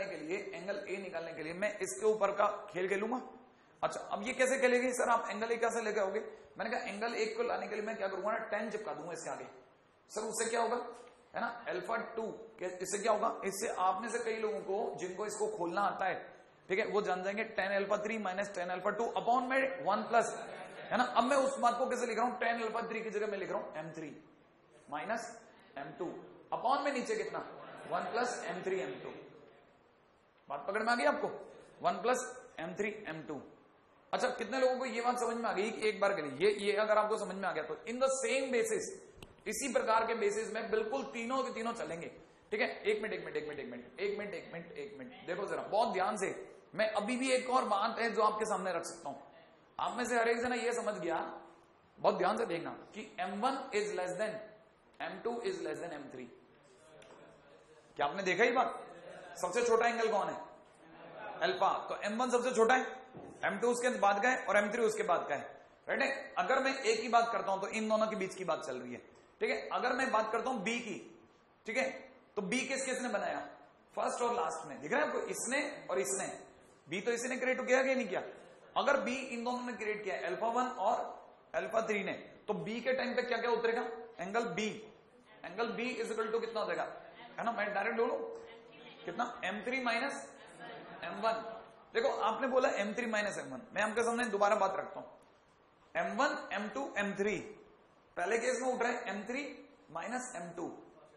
के लिए मैं इसके ऊपर का खेल खेलूंगा। अच्छा, अब ये कैसे खेलेगी सर आप? एंगल ए कैसे लेके आओगे? मैंने कहा एंगल ए को लाने के लिए मैं क्या करूंगा ना, 10 चिपका दूंगा इसके आगे। सर उससे क्या होगा, है ना, अल्फा 2, इससे क्या होगा? इससे आप में से कई लोगों को जिनको इसको खोलना आता है, ठीक है, वो जान जाएंगे 10 अल्फा 3 माइनस 10 अल्फा 2 अपॉन में 1 प्लस, है ना। अब मैं उस बात को कैसे लिख रहा हूं? 10 अल्फा 3 की जगह मैं लिख रहा हूं M3 माइनस M2 अपॉन में नीचे कितना? 1 प्लस M3 M2। बात पकड़ में आ गई आपको? 1 प्लस M3 M2। अच्छा, कितने लोगों को ये बात समझ में आ गई कि एक बार के लिए ये अगर आपको समझ में आ गया तो इन द सेम बेसिस, इसी प्रकार के बेसिस में बिल्कुल तीनों के तीनों चलेंगे, ठीक है। एक मिनट देखो जरा बहुत ध्यान से, मैं अभी भी एक और बात है जो आपके सामने रख सकता हूं। आप में से हर एक जना ये समझ गया, बहुत ध्यान से देखना, कि M1 is less than M2 is less than M3। क्या आपने देखा ही बात? सबसे छोटा एंगल कौन है? अल्फा। तो M1 सबसे छोटा है, M2 उसके बाद का है और M3 उसके बाद का है, राइट है। अगर मैं A की बात करता हूं तो इन दोनों के बीच की बात चल रही है, ठीक है। अगर मैं बात करता हूं B की, ठीक है, तो B किसने बनाया? फर्स्ट और लास्ट में, दिख रहा है आपको? इसने और इसने। B तो इसी ने क्रिएट किया कि नहीं किया? अगर B इन दोनों ने क्रिएट किया, अल्फा 1 और अल्फा 3 ने, तो B के टाइम पे क्या क्या उतरेगा? Angle B is equal to कितना हो जाएगा, है ना। मैं डायरेक्ट बोलूं कितना? M3 minus M1। देखो आपने बोला M3 माइनस M1, मैं आपके सामने दोबारा बात रखता हूं। M1 M2 M3 पहले केस में उठ रहा है M3 माइनस M2,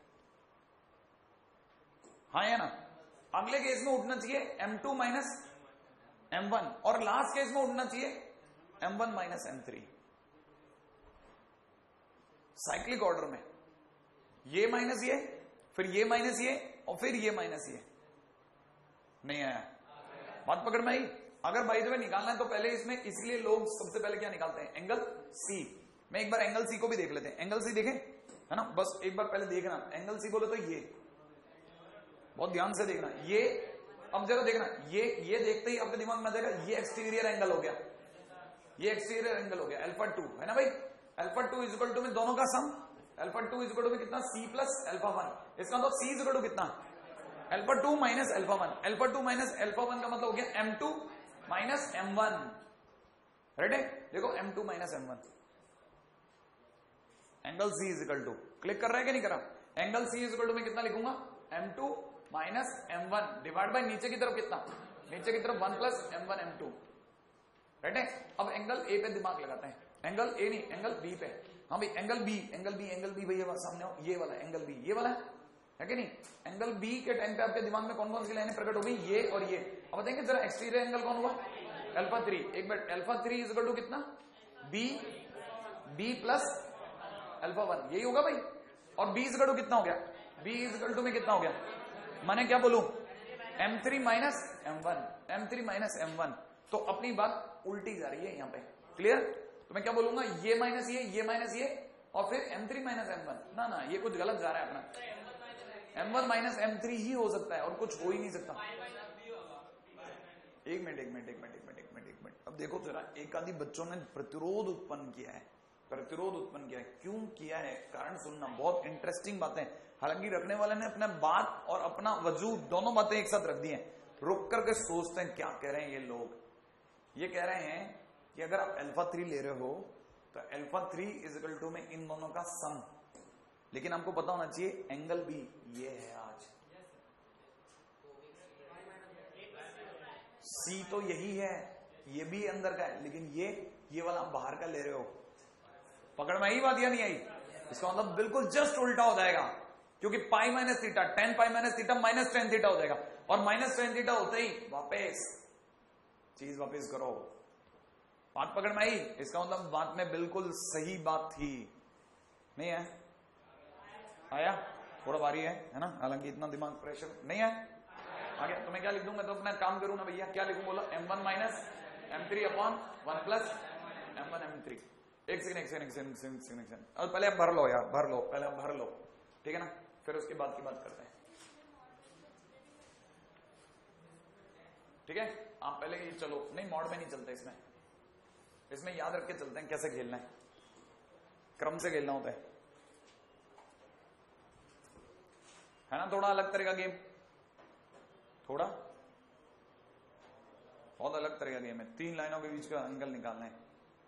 हाँ या ना। अगले केस में उठना चाहिए M2 माइनस M1, और लास्ट केस में उठना चाहिए M1 minus M3। Cyclic order में ये माइनस ये, फिर ये माइनस ये, और फिर ये माइनस ये। नहीं आया? बात पकड़ में आई? अगर बाई द वे निकालना है तो पहले इसमें, इसलिए लोग सबसे पहले क्या निकालते हैं? Angle C. मैं एक बार एंगल सी को भी देख लेते हैं। एंगल सी देखें, है ना, बस एक बार पहले देखना। एंगल सी बोले तो ये, बहुत ध्यान से देखना ये। अब जरा देखना, ये देखते ही आपके दिमाग में आ जाएगा ये एक्सटीरियर एंगल हो गया, ये एक्सटीरियर एंगल हो गया अल्फा 2, है ना भाई। अल्फा 2 इज इक्वल टू में दोनों का sum alpha 2 is equal to कितना, सी प्लस अल्फा 1। इसका मतलब सी इज इक्वल टू कितना, alpha 2 minus alpha 1। Alpha 2 minus alpha 1 का मतलब हो गया m2 माइनस m1। राइट है, देखो m2 minus m1, angle C is equal to, click कर रहा है कि नहीं कर रहा, angle C is equal to मैं कितना लिखूंगा, m2 minus m1 divide by नीचे की तरफ कितना, नीचे की तरफ 1 प्लस m1 m2। राइट है, अब एंगल A पे दिमाग लगाते हैं, एंगल A नहीं एंगल B पे। हाँ भाई angle B, angle B, angle B भैया सामने हो, ये वाला एंगल B, ये वाला है कि नहीं। एंगल B के टाइम पे आपके दिमाग में कौन कौन सी लाइनें प्रकट हो गई, ये और ये। अब बताएंगे जरा एक्सटीरियर एंगल कौन हुआ, अल्फा 3। एक बार अल्फा 3 इज इक्वल टू कितना, B प्लस अल्फा 1, यही होगा भाई। और B इज इक्वल टू कितना हो गया, B इज इक्वल टू में कितना हो गया, मैंने क्या बोलूं, m3 minus m1, m3 minus m1। तो अपनी बात उल्टी जा रही है यहां पे, क्लियर। तो मैं क्या बोलूंगा, ये माइनस ये माइनस ये, और फिर m3 माइनस m1। ना ना, ये कुछ गलत जा रहा है अपना, m1 माइनस m3 ही हो सकता है और कुछ हो ही नहीं सकता। एक मिनट, अब देखो जरा, एक आदि बच्चों ने प्रतिरोध उत्पन्न किया है, क्यों किया है, कारण सुनना, बहुत इंटरेस्टिंग बातें। हालांकि रखने वाले ने अपना बात और अपना वजूद दोनों बातें एक साथ रख दी हैं। रुक करके सोचते हैं क्या कह रहे हैं ये लोग। ये कह रहे हैं कि अगर आप अल्फा 3 ले रहे हो तो अल्फा 3 इज इक्वल टू में इन दोनों का सम, लेकिन आपको पता होना चाहिए एंगल बी ये है, आज सी तो यही है, ये भी अंदर का है, लेकिन ये वाला आप बाहर का ले रहे हो। पकड़ में आई बात या नहीं आई, इसका मतलब बिल्कुल जस्ट उल्टा हो जाएगा, क्योंकि pi minus theta, tan pi minus theta minus tan theta हो जाएगा, और माइनस टेन थीटा होते ही वापस चीज वापस करो। बात पकड़ में आई, इसका मतलब बात में बिल्कुल सही बात थी, नहीं है आया, थोड़ा भारी है ना, हालांकि इतना दिमाग प्रेशर नहीं है। आगे तो मैं क्या लिख दूंगा, तो अपना काम करूं ना भैया, क्या लिखूं बोला, m1 minus m3 upon 1 plus m1 m3। एक सेकंड, और पहले आप भर लो यार, पहले आप भर लो, ठीक है ना, फिर उसके बाद की बात करते हैं, ठीक है। आप पहले ये चलो, नहीं मॉड में नहीं चलते, इसमें याद रख के चलते हैं कैसे खेलना है, क्रम से खेलना होता है ना, थोड़ा अलग तरह का गेम, थोड़ा बहुत अलग तरह का गेम है। 3 लाइनों के बीच का एंगल निकालना है,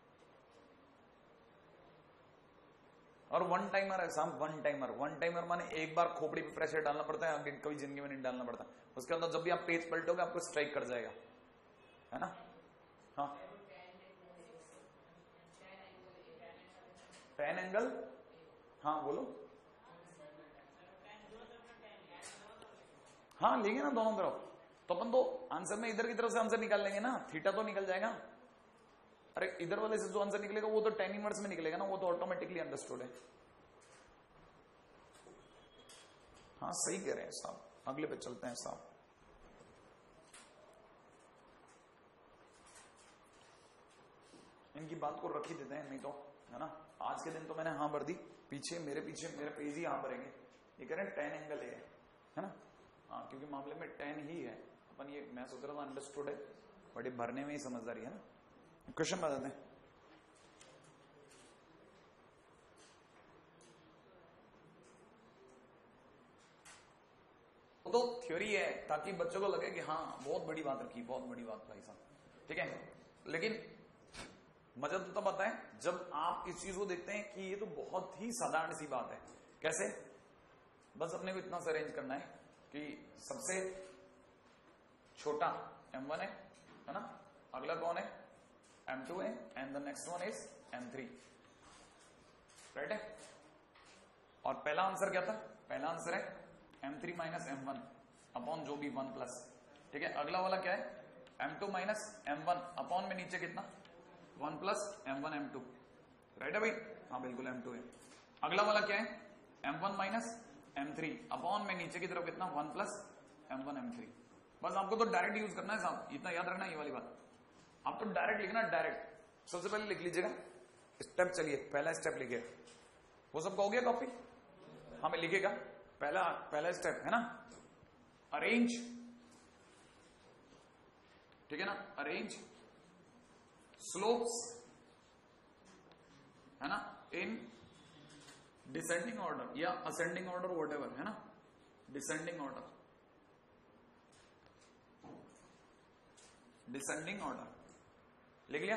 और वन टाइमर है साहब, वन टाइमर माने एक बार खोपड़ी पे प्रेशर डालना पड़ता है, आगे कभी जिंदगी में नहीं डालना पड़ता। उसके अंदर जब भी आप पेज पलटोगे आपको स्ट्राइक कर जाएगा, है ना। हाँ 10 एंगल, हाँ बोलो, हाँ लेंगे ना दोनों तरफ, तो अपन तो आंसर में इधर की तरफ से आंसर निकाल लेंगे ना, थीटा तो निकल जाएगा। अरे इधर वाले से जो आंसर निकलेगा वो तो tan इनवर्स में निकलेगा ना, वो तो ऑटोमेटिकली अंडरस्टूड है। हाँ सही कह रहे हैं साहब, अगले पे चलते हैं साहब। इनकी बात को रख ही देते हैं, नहीं तो है ना, आज के दिन तो मैंने हाँ भर दी, मेरे पेज ही हाँ भरेंगे। ये कह रहे हैं tan एंगल है ना, हाँ क्योंकि मामले में tan ही है, अपन ये मैं सोच रहा था अंडरस्टूड है, बट ये भरने में ही समझदारी है ना। क्वेश्चन बताते हैं, तो थ्योरी है ताकि बच्चों को लगे कि हाँ बहुत बड़ी बात रखी, बहुत बड़ी बात भाई साहब, ठीक है। लेकिन मजा तो तब आता है जब आप इस चीज को देखते हैं कि ये तो बहुत ही साधारण सी बात है। कैसे, बस अपने को इतना सा अरेंज करना है कि सबसे छोटा m1 है ना, अगला कौन है m2 है, and the next one is m3, right है। और पहला आंसर क्या था, पहला आंसर है m3 माइनस m1 अपॉन जो भी 1 प्लस, ठीक है। अगला वाला क्या है, m2 माइनस m1 अपॉन में नीचे कितना 1 प्लस m1 m2, राइट है भाई, हाँ बिल्कुल m2 है। अगला वाला क्या है, m1 माइनस m3 अपॉन में नीचे की तरफ कितना 1 प्लस m1 m3। बस आपको तो डायरेक्ट यूज करना है साहब, इतना याद रखना ये वाली बात, आप तो डायरेक्ट लिखना, डायरेक्ट। सबसे पहले लिख लीजिएगा स्टेप, चलिए पहला स्टेप लिखिए, वो सबका हो गया कॉपी, हमें लिखेगा पहला स्टेप है ना, अरेंज, ठीक है ना, अरेंज स्लोप्स है ना इन डिसेंडिंग ऑर्डर या असेंडिंग ऑर्डर व्हाटएवर, है ना, डिसेंडिंग ऑर्डर, डिसेंडिंग ऑर्डर लिख लिया।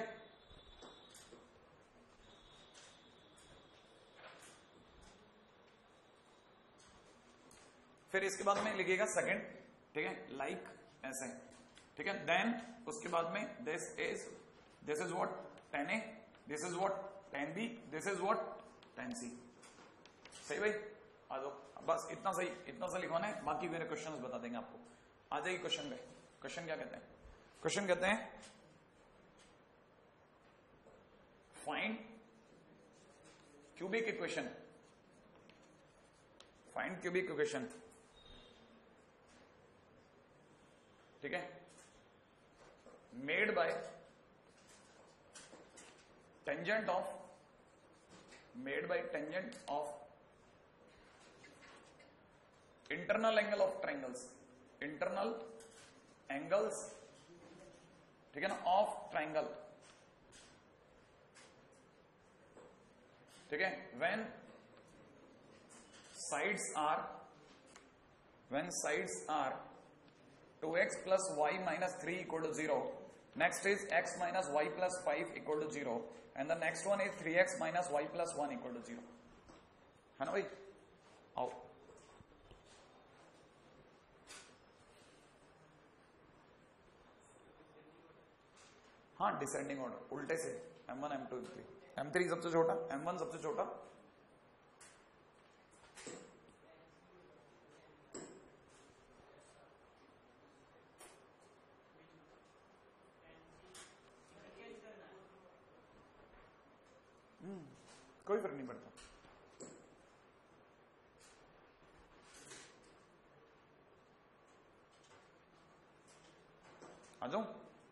फिर इसके बाद में लिखिएगा सेकंड, ठीक है, लाइक ऐसे, ठीक है। देन उसके बाद में this is what 10A, this is what 10B, this is what 10C। सही भाई, आ जाओ, बस इतना सा लिखवाना है, बाकी मेरे क्वेश्चंस बता देंगे आपको। आ जाइए क्वेश्चन पे। क्वेश्चन क्या कहते हैं? क्वेश्चन कहते हैं find cubic equation, find cubic equation, ठीक है, made by tangent of internal angle of triangles, internal angles, ठीक है ना, ऑफ ट्राइंगल, ठीक है, when sides are 2x plus y minus 3 equal to 0. Next is x minus y plus 5 equal to 0. And the next one is 3x minus y plus 1 equal to 0. है ना भाई? आओ। हाँ, डिसेंडिंग ऑर्डर, उल्टे से m1 m2 m3, m3 सबसे छोटा, m1 सबसे छोटा, कोई फर्क नहीं पड़ता। आ जाओ,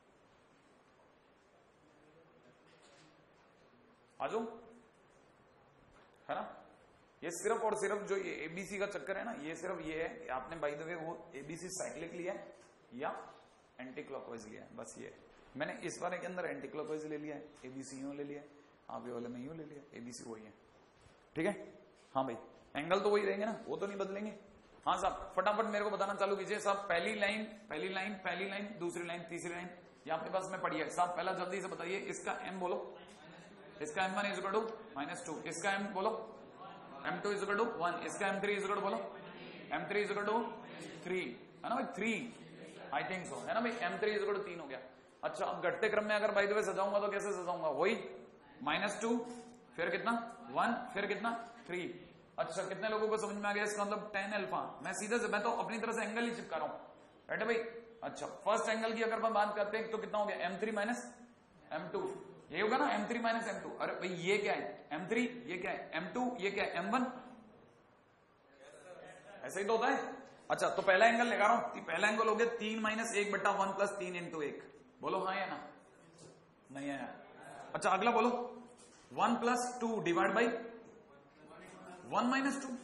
है ना। ये सिर्फ और सिर्फ जो ये एबीसी का चक्कर है ना, ये सिर्फ ये है, आपने बाय द वे वो एबीसी साइक्लिक लिया है या एंटी क्लॉकवाइज लिया है, बस ये। मैंने इस वाले के अंदर एंटी क्लॉकवाइज ले लिया है, एबीसी यूं ले लिया है, आप ये वाले में यूं ले लिया, एबीसी वही है, ठीक है। हाँ भाई, एंगल तो वही रहेंगे ना, वो तो नहीं बदलेंगे। हाँ साहब, फटाफट मेरे को बताना चालू कीजिए साहब। पहली लाइन, दूसरी लाइन, तीसरी लाइन, ये आपके पास में पड़ी है साहब। पहला जल्दी से बताइए, इसका m बोलो, इसका m1 इज इक्वल टू -2, इसका m बोलो m2 इज इक्वल टू 1, इसका m3 इज इक्वल टू बोलो m3 इज इक्वल टू 3, है ना भाई, 3 आई थिंक सो, है ना भाई, m3 इज इक्वल टू 3 हो गया। अच्छा, अब घटते क्रम में अगर बाय द वे सजाऊंगा तो कैसे सजाऊंगा? वही -2, फिर कितना 1, फिर कितना 3। अच्छा, कितने लोगों को समझ में आ गया? इसका मतलब 10 अल्फा। मैं सीधे से, मैं तो अपनी तरह से एंगल ही चिपका रहा हूं, राइट है भाई। अच्छा, फर्स्ट एंगल की अगर मैं बात करते हैं तो कितना हो गया? m3 माइनस m2, ये होगा ना, m3 माइनस m2। अरे भाई, ये क्या है? m3, ये क्या है? m2, ये क्या है? m1। ऐसा ही तो होता है। अच्छा, तो पहला एंगल लगा रहा हूं, पहला एंगल हो गया 3 माइनस 1 बटा 1 प्लस 3 इंटू 1। बोलो हाँ या ना? नहीं है। अच्छा, अगला बोलो 1 प्लस 2 डिवाइड बाई 1 माइनस 2।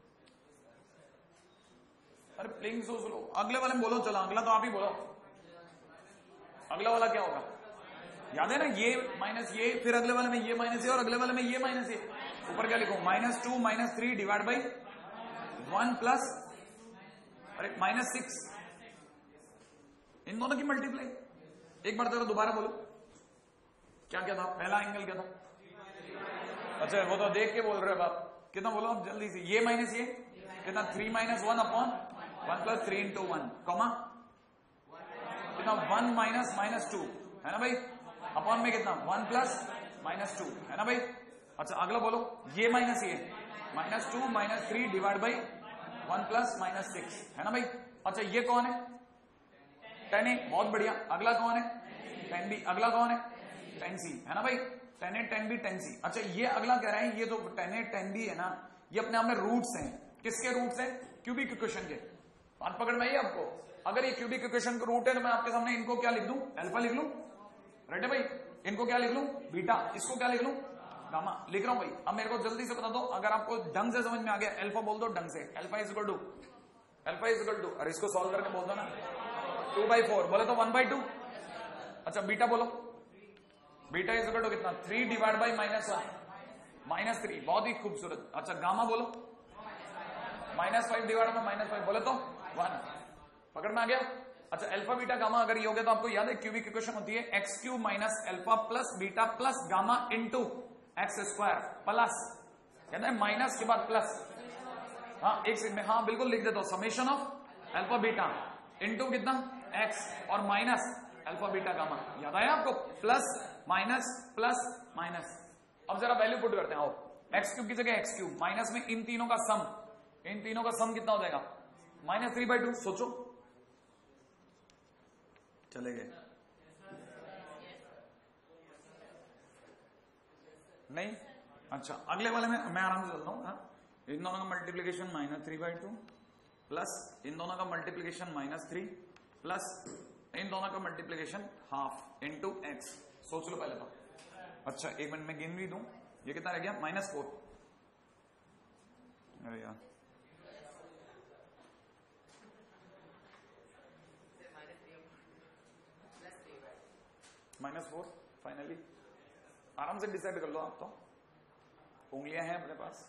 अरे प्लेइंग सो स्लो, अगले वाले में बोलो। चलो अगला तो आप ही बोलो, अगला वाला क्या होगा? याद है ना, ये माइनस ये, फिर अगले वाले में ये माइनस ये, और अगले वाले में ये माइनस ये। ऊपर क्या लिखो? -2 -3 डिवाइड बाई 1 प्लस, अरे -6। इन दोनों की मल्टीप्लाई। एक बार जरा दोबारा बोलो, क्या क्या था? पहला एंगल क्या था? अच्छा, वो तो देख के बोल रहे हो आप। कितना बोलो आप जल्दी से? ये माइनस ये कितना? 3 minus 1 upon 1 plus 3 into 1, comma कितना? 1 माइनस -2, है ना भाई, अपॉन में कितना? 1 प्लस -2, है ना भाई। अच्छा, अगला बोलो, ये माइनस ये, -2 -3 डिवाइड बाई 1 प्लस -6, है ना भाई। अच्छा, ये कौन है? 10A, बहुत बढ़िया। अगला कौन है? 10B। अगला कौन है? 10C, है ना भाई। 10A 10B 10C। अच्छा, ये अगला कह रहा है, ये जो 10A 10B है ना, ये अपने आप में रूट्स हैं। किसके रूट्स हैं? क्यूबिक इक्वेशन के। बात पकड़ में आई आपको? अगर ये क्यूबिक इक्वेशन का रूट है तो मैं आपके सामने इनको क्या लिख दूं? अल्फा लिख लूं, राइट है भाई। इनको क्या लिख लूं? बीटा। इसको क्या लिख लूं? गामा। लिख रहा हूं भाई। अब मेरे को जल्दी से बता दो, अगर आपको ढंग से समझ में आ गया, अल्फा बोल दो ढंग से। अल्फा इज इक्वल टू, अरे इसको सॉल्व करके बोल दो ना, 2/4। बोले तो 1/2। अच्छा, बीटा बोलो, बीटा इज इक्वल टू कितना? 3 डिवाइड बाई -1, -3, बहुत ही खूबसूरत। अच्छा गामा बोलो, -5 डिवाइड में -5 बोले तो 1, पकड़ में आ गया। अच्छा अल्फा बीटा गामा अगर ये हो गया तो आपको याद है क्यूबिक इक्वेशन होती है x³ minus alpha plus beta plus gamma into x² plus, कहना है माइनस के बाद प्लस, हाँ एक सेकंड में, हाँ बिल्कुल लिख देता हूं, summation of alpha beta into कितना x और माइनस अल्फा बीटा गामा, याद आया आपको, प्लस माइनस। अब जरा वैल्यू पुट करते हैं, आओ x³ की जगह x³ माइनस में इन तीनों का सम कितना हो जाएगा -3/2, सोचो चले गए नहीं। अच्छा अगले वाले में मैं आराम से चलता हूं, हाँ? इन दोनों का मल्टीप्लीकेशन -3/2 प्लस इन दोनों का मल्टीप्लीकेशन -3 प्लस इन दोनों का मल्टीप्लीकेशन हाफ इंटू x, सोच लो पहले तो। अच्छा एक मिनट में गिन भी दूं, ये कितना रह गया -4, अरे यार -4 फाइनली, आराम से डिसाइड कर लो आप तो, उंगलियां हैं अपने पास,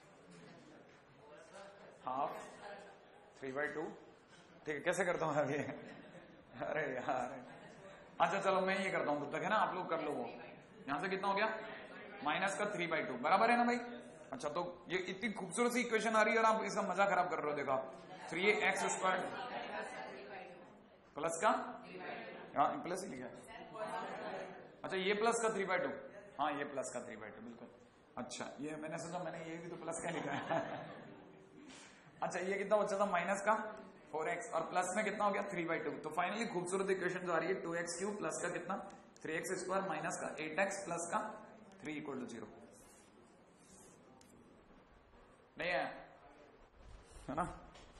हाफ 3/2, ठीक है कैसे करता हूं अभी अरे यार अच्छा चलो मैं ये करता हूं तब तक, है ना, आप लोग कर लो वो। यहां से कितना हो गया -3/2 बराबर है ना भाई। अच्छा तो ये इतनी खूबसूरत सी इक्वेशन आ रही है और आप इसका मजा खराब कर रहे हो, देखो आप 3x² प्लस का, हाँ प्लस ही लिखा है, अच्छा ये प्लस का 3/2, हाँ ये प्लस का 3/2 बिल्कुल। अच्छा ये मैंने सोचा मैंने ये भी तो प्लस का लिखा है अच्छा ये कितना बचा था माइनस का 4x और प्लस में कितना हो गया 3/2, तो फाइनली खूबसूरत इक्वेशन आ रही है 2x³ प्लस का कितना 3x² माइनस का 8x प्लस का 3 = 0, नहीं है ना।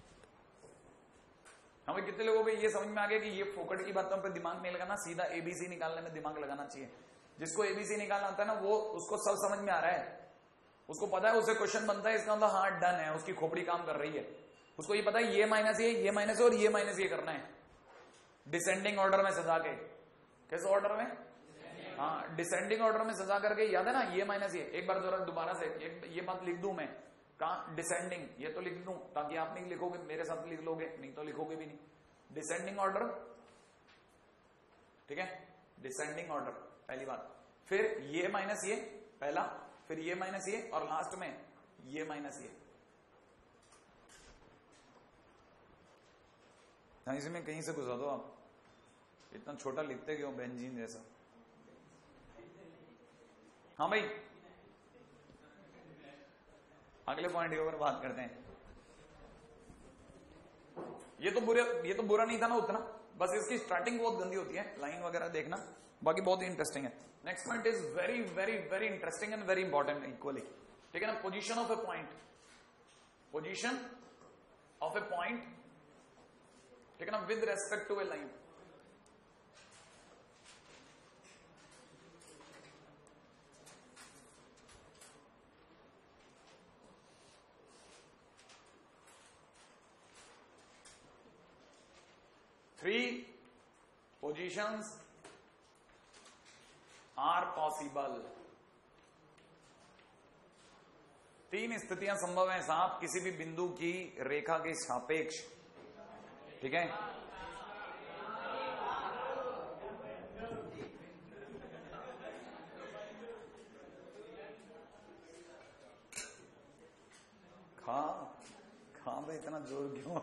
हमें कितने लोगों को ये समझ में आ गया कि ये फोकट की बातों पे दिमाग नहीं लगाना, सीधा एबीसी निकालने में दिमाग लगाना चाहिए। जिसको एबीसी निकालना आता है ना वो, उसको सब समझ में आ रहा है, उसको पता है उससे क्वेश्चन बनता है, इसका मतलब हाँ डन है, उसकी खोपड़ी काम कर रही है, उसको ये पता है ये माइनस ये और ये माइनस ये करना है, डिसेंडिंग ऑर्डर में सजा के। कैसे ऑर्डर में, हाँ डिसेंडिंग ऑर्डर में सजा करके, याद है ना, ये माइनस ये, एक बार दोबारा से ये बात लिख दूं मैं, कहा डिसेंडिंग, ये तो लिख दूं ताकि आप नहीं लिखोगे, मेरे साथ लिख लोगे, नहीं तो लिखोगे भी नहीं, डिसेंडिंग ऑर्डर, ठीक है, डिसेंडिंग ऑर्डर पहली बात, फिर ये माइनस ये पहला, फिर ये माइनस ये और लास्ट में ये माइनस ये। हाँ इसमें कहीं से घुसा दो आप, इतना छोटा लिखते क्यों बेंजीन जैसा। हाँ भाई अगले पॉइंट के ऊपर बात करते हैं। ये तो बुरा नहीं था ना उतना, बस इसकी स्टार्टिंग बहुत गंदी होती है, लाइन वगैरह देखना, बाकी बहुत ही इंटरेस्टिंग है। Next point is very very very interesting and very important equally, ठीक है ना। Position of a point, position of a point, ठीक है ना, with respect to a line. Three positions are possible, 3 स्थितियां संभव हैं साहब किसी भी बिंदु की रेखा के सापेक्ष, ठीक है। खा भाई इतना जोर क्यों,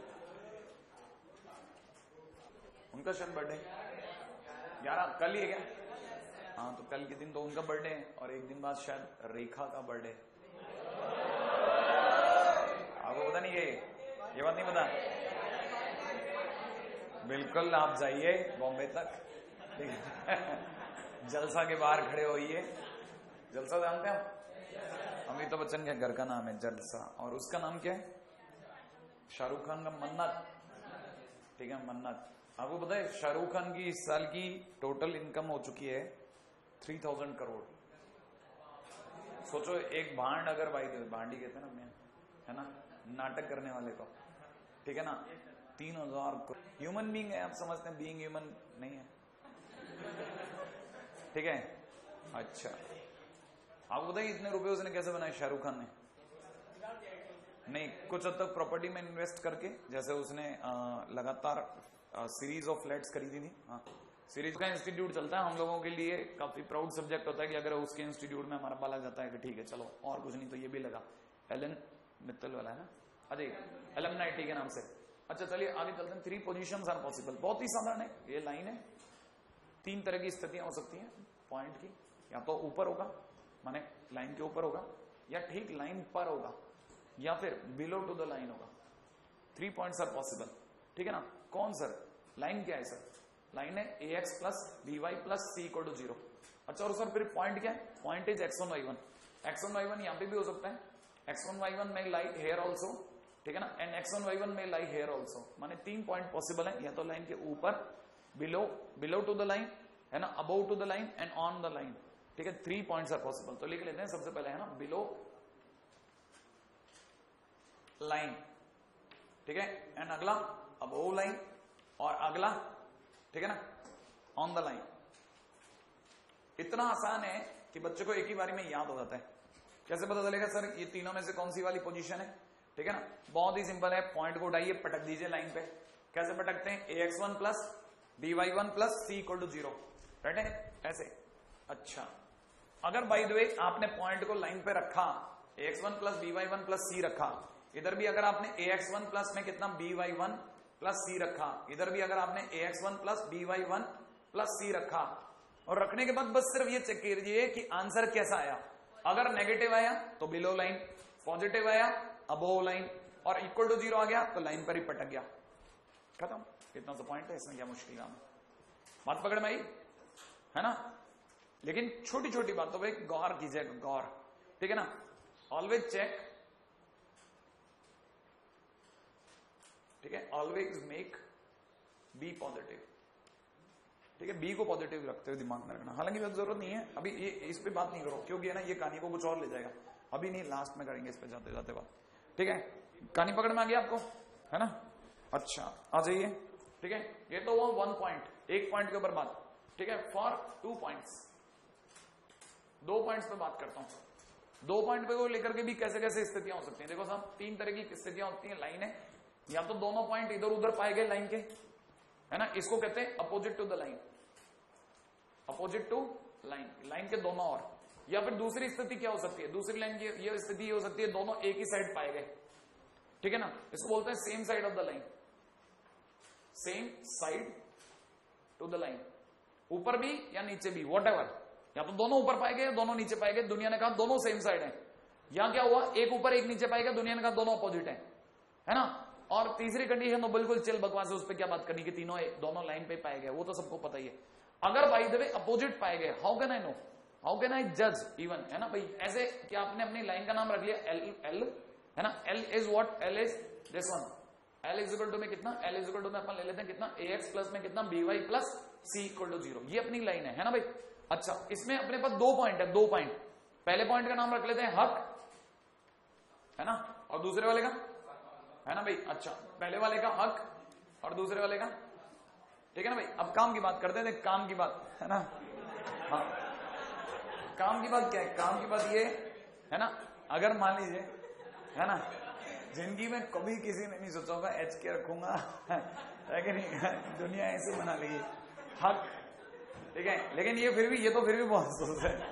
उनका शायद बर्थडे 11 कल ही है क्या, हाँ तो कल के दिन तो उनका बर्थडे है और एक दिन बाद शायद रेखा का बर्थडे। आपको पता नहीं ये बात नहीं पता, बिल्कुल आप जाइए बॉम्बे तक, ठीक है जलसा के बाहर खड़े होइए। जलसा जानते हो, अमिताभ बच्चन के घर का नाम है जलसा, और उसका नाम क्या है, शाहरुख खान का मन्नत, ठीक है मन्नत। आपको पता है शाहरुख खान की इस साल की टोटल इनकम हो चुकी है 3000 करोड़। सोचो एक भांड अगर भाई, भांडी कहते हैं ना, है ना, नाटक करने वाले को, ठीक है ना, 3000 करोड़। ह्यूमन बीइंग है, आप समझते हैं बीइंग ह्यूमन नहीं है, ठीक है। अच्छा आपको बताइए इतने रुपए उसने कैसे बनाए शाहरुख खान ने? नहीं, कुछ हद तक प्रॉपर्टी में इन्वेस्ट करके, जैसे उसने लगातार सीरीज ऑफ फ्लैट्स खरीदी थी। हाँ, सीरीज का इंस्टीट्यूट चलता है, हम लोगों के लिए काफी प्राउड सब्जेक्ट होता है कि अगर उसके इंस्टीट्यूट में हमारा बाला जाता है कि ठीक है चलो और कुछ नहीं तो ये भी लगा, एलन मित्तल वाला है ना, अजय एलमनाइटी के नाम से। अच्छा चलिए आगे चलते हैं। 3 पोजीशंस आर पॉसिबल, बहुत ही साधारण है, ये लाइन है। 3 तरह की स्थितियां हो सकती हैं पॉइंट की, या तो ऊपर होगा माने लाइन के ऊपर होगा, या ठीक लाइन पर होगा, या फिर बिलो टू द लाइन होगा। 3 पॉइंट्स आर पॉसिबल, ठीक है ना। कौन सर? लाइन क्या है सर? लाइन है ax plus by plus c equal to 0। अच्छा और सर फिर पॉइंट क्या है? Point is x1 y1। x1 y1 यहां पे भी हो सकता है, x1 y1 में लाई हेयर ऑल्सो, ठीक है ना, एंड x1 y1 में लाई हेयर ऑल्सो। माने 3 पॉइंट पॉसिबल है, या तो लाइन के ऊपर, बिलो टू द लाइन, है ना, above to the line and on the line, ठीक है। 3 पॉइंट्स आर पॉसिबल। तो लिख लेते हैं सबसे पहले, है ना, बिलो लाइन, ठीक है, एंड अगला अबव लाइन, और अगला, ठीक है ना, ऑन द लाइन। इतना आसान है कि बच्चों को एक ही बारी में याद हो जाता है। कैसे पता चलेगा सर ये तीनों में से कौन सी वाली पोजीशन है? ठीक है ना, बहुत ही सिंपल है, पॉइंट को उठाइए, पटक दीजिए लाइन पे। कैसे पटकते हैं? ax1 plus by1 plus c equal to 0, right है, ऐसे। अच्छा, अगर बाय द वे आपने पॉइंट को लाइन पे रखा, ax1 plus by1 plus c रखा, इधर भी अगर आपने ax1 प्लस में कितना by1 प्लस सी रखा, इधर भी अगर आपने ax1 प्लस by1 प्लस सी रखा, और रखने के बाद बस सिर्फ ये चेक कीजिए कि आंसर कैसा आया। अगर नेगेटिव आया तो बिलो लाइन, पॉजिटिव आया अबोव लाइन, और इक्वल टू 0 आ गया तो लाइन पर ही पटक गया, खत्म। इतना सा पॉइंट है, इसमें क्या मुश्किल काम है? बात पकड़ में आई, है ना। लेकिन छोटी छोटी बातों पे गौर कीजिएगा, गौर, ठीक है ना। ऑलवेज चेक, ठीक है, ऑलवेज मेक बी पॉजिटिव, ठीक है, बी को पॉजिटिव रखते हुए दिमाग में रखना। हालांकि जरूरत नहीं है अभी ये इस पे बात नहीं करो, क्योंकि है ना ये कहानी को कुछ और ले जाएगा, अभी नहीं, लास्ट में करेंगे इस पे जाते जाते बात, ठीक है। कहानी पकड़ में आ गई आपको, है ना। अच्छा आ जाइए, ठीक है, ये तो वो 1 पॉइंट, 1 पॉइंट के ऊपर बात, ठीक है। फॉर 2 पॉइंट्स, 2 पॉइंट्स पे बात करता हूं। 2 पॉइंट पे को लेकर के भी कैसे कैसे स्थितियां हो सकती हैं। देखो साहब 3 तरह की स्थितियां होती हैं। लाइन है, या तो दोनों पॉइंट इधर उधर पाए गए लाइन के, है ना, इसको कहते हैं opposite to the line, opposite to line, line के दोनों ओर। या फिर दूसरी स्थिति क्या हो सकती है? दूसरी लाइन की ये स्थिति हो सकती है दोनों एक ही साइड पाए गए, ठीक है ना, इसको बोलते हैं same side of the line, same side to the line, ऊपर भी या नीचे भी, वॉट एवर, या तो दोनों ऊपर पाए गए, दोनों नीचे पाए गए, दुनिया ने कहा दोनों सेम साइड है। यहां क्या हुआ, एक ऊपर एक नीचे पाए गए, दुनिया ने कहा दोनों अपोजिट है ना। और तीसरी कंडीशन तो बिल्कुल चिल बकवास है, उस पर क्या बात करनी कि तीनों दोनों लाइन पे पाए गए, वो तो सबको पता ही है। अगर बाय द वे अपोजिट पाए गए, how can I know, how can I जज इवन, है ना भाई। ऐसे कि आपने अपनी लाइन का नाम रख लिया एल, है ना, L is what, L is this one, L is equal to में कितना, एल इज इक्वल टू में अपन ले लेते हैं कितना, ax प्लस में कितना by plus c equal to 0, ये अपनी लाइन है ना भाई। अच्छा, इसमें अपने पास 2 पॉइंट है, 2 पॉइंट। पहले पॉइंट का नाम रख लेते हैं हक, है ना, और दूसरे वाले का, है ना भाई। अच्छा, पहले वाले का हक और दूसरे वाले का, ठीक है ना भाई। अब काम की बात करते हैं, काम की बात, है ना। हाँ, काम की बात क्या है? काम की बात ये है ना, अगर मान लीजिए, है ना, जिंदगी में कभी किसी ने नहीं सोचा होगा HK रखूंगा, है कि नहीं, दुनिया ऐसे बना लेगी हक, ठीक है। लेकिन ये फिर भी, ये तो फिर भी बहुत सोच है।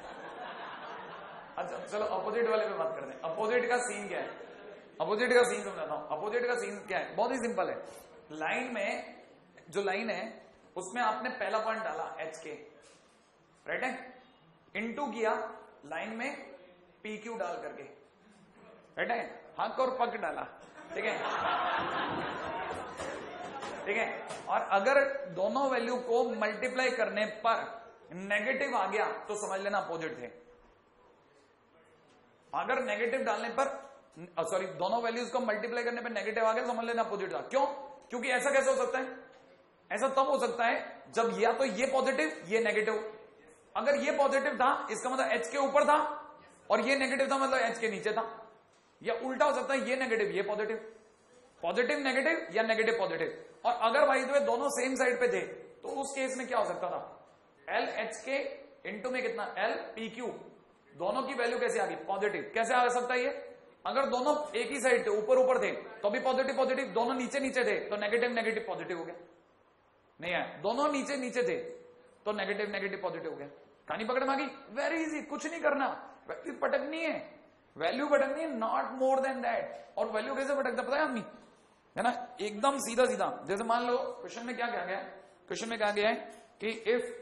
अच्छा चलो अपोजिट वाले पे बात करते हैं। अपोजिट का सीन क्या है? अपोजिट का सीन समझाता हूं। अपोजिट का सीन क्या है? बहुत ही सिंपल है। लाइन में, जो लाइन है उसमें आपने पहला पॉइंट डाला HK, राइट है, इनटू किया लाइन में PQ डाल करके, राइट है, हक और पक डाला, ठीक है, ठीक है। और अगर दोनों वैल्यू को मल्टीप्लाई करने पर नेगेटिव आ गया तो समझ लेना अपोजिट थे। अगर नेगेटिव डालने पर, सॉरी, दोनों वैल्यूज को मल्टीप्लाई करने पर नेगेटिव आ गया समझ लेना अपोजिट था। क्यों? क्योंकि ऐसा कैसे हो सकता है? ऐसा तब हो सकता है जब या तो ये पॉजिटिव ये नेगेटिव। अगर ये पॉजिटिव था इसका मतलब एच के ऊपर था, और ये नेगेटिव था मतलब एच के नीचे था। या उल्टा हो सकता है, ये नेगेटिव ये पॉजिटिव, पॉजिटिव नेगेटिव या नेगेटिव पॉजिटिव। और अगर भाई तो दोनों सेम साइड पे थे तो उस केस में क्या हो सकता था, एल एच के इंटू में कितना, एल पी क्यू, दोनों की वैल्यू कैसे आ गई? पॉजिटिव। कैसे आ सकता है ये? अगर दोनों एक ही साइड थे, ऊपर ऊपर थे, तो भी पॉजिटिव पॉजिटिव, दोनों नीचे नीचे थे तो नेगेटिव नेगेटिव पॉजिटिव हो गया। नहीं है, दोनों नीचे नीचे थे तो नेगेटिव नेगेटिव पॉजिटिव हो गया। कहानी पकड़ में आ गई? वेरी इजी, कुछ नहीं करना, वैल्यू पटकनी है, वैल्यू पटकनी है, नॉट मोर देन दैट। और वैल्यू कैसे पटकता पता है आदमी, है ना? एकदम सीधा सीधा। जैसे मान लो क्वेश्चन में क्या कहा गया है, क्वेश्चन में कहा गया है कि इफ,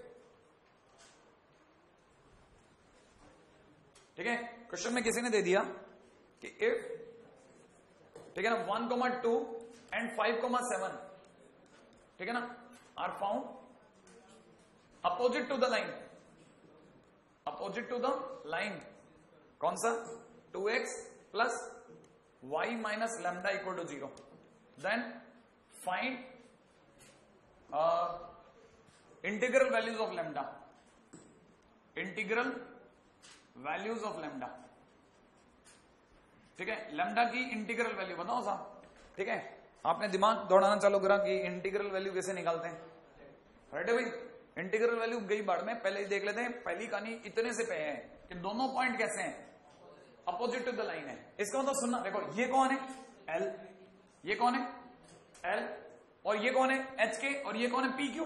ठीक है, क्वेश्चन में किसी ने दे दिया कि इफ, ठीक है ना, 1,2 एंड 5,7, ठीक है ना, are found opposite to the line, opposite to the line, कौन सा? 2x plus y minus lambda equal to 0, then find integral values of lambda, integral values of lambda, ठीक है, लैम्डा की इंटीग्रल वैल्यू बताओ साहब, ठीक है। आपने दिमाग दौड़ाना चालू करा कि इंटीग्रल वैल्यू कैसे निकालते हैं, राइट है भाई? इंटीग्रल वैल्यू गई बाढ़ में, पहले ही देख लेते हैं। पहली कहानी इतने से पे है कि दोनों पॉइंट कैसे हैं, अपोजिट टू द लाइन है। इसका मतलब सुनना, देखो ये कौन है? L, ये कौन है? L, और ये कौन है? HK, और ये कौन है? PQ।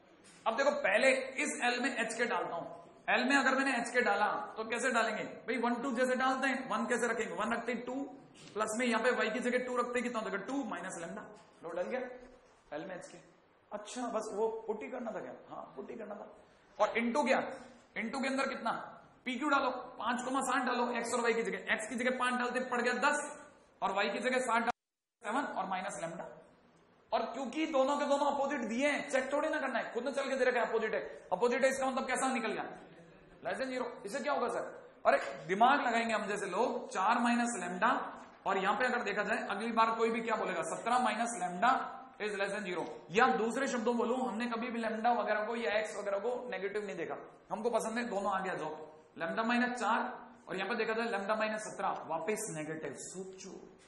अब देखो पहले इस L में HK डालता हूं। L में अगर मैंने HK डाला तो कैसे डालेंगे भाई? 1 2 जैसे डालते हैं। 1 कैसे रखेंगे? 1 रखते हैं, 2 प्लस में यहाँ पे y की जगह 2 रखते हैं, कितना होगा? 2 माइनस लैम्डा। लो डल गया L में HK। अच्छा बस वो पुट्टी करना था क्या? हाँ पुट्टी करना था। और इंटू क्या? इंटू के अंदर कितना? PQ डालो, 5,7 डालो x और y की जगह। x की जगह 5 डालते पड़ गया 10, और y की जगह 7 डालो 7, और माइनस लैम्डा। और क्योंकि दोनों के दोनों अपोजिट दिए हैं, चेक थोड़ी ना करना है, खुद ने चल के दे रखा है अपोजिट है। अपोजिट है इसका मतलब कैसा निकल गया? Less than 0। इससे क्या होगा सर? अरे दिमाग लगाएंगे हम जैसे लोग, 4 माइनस लैम्डा, और यहां पे अगर देखा जाए अगली बार कोई भी क्या बोलेगा? 17 minus lambda is less than 0। या दूसरे शब्दों बोलूं, हमने कभी भी लैम्डा वगैरह को या एक्स वगैरह को नेगेटिव नहीं देखा। हमको पसंद है दोनों आगे आ जाओ, लैम्डा माइनस 4, और यहां पर देखा जाए लैम्डा माइनस 17, वापिस नेगेटिव। सोचो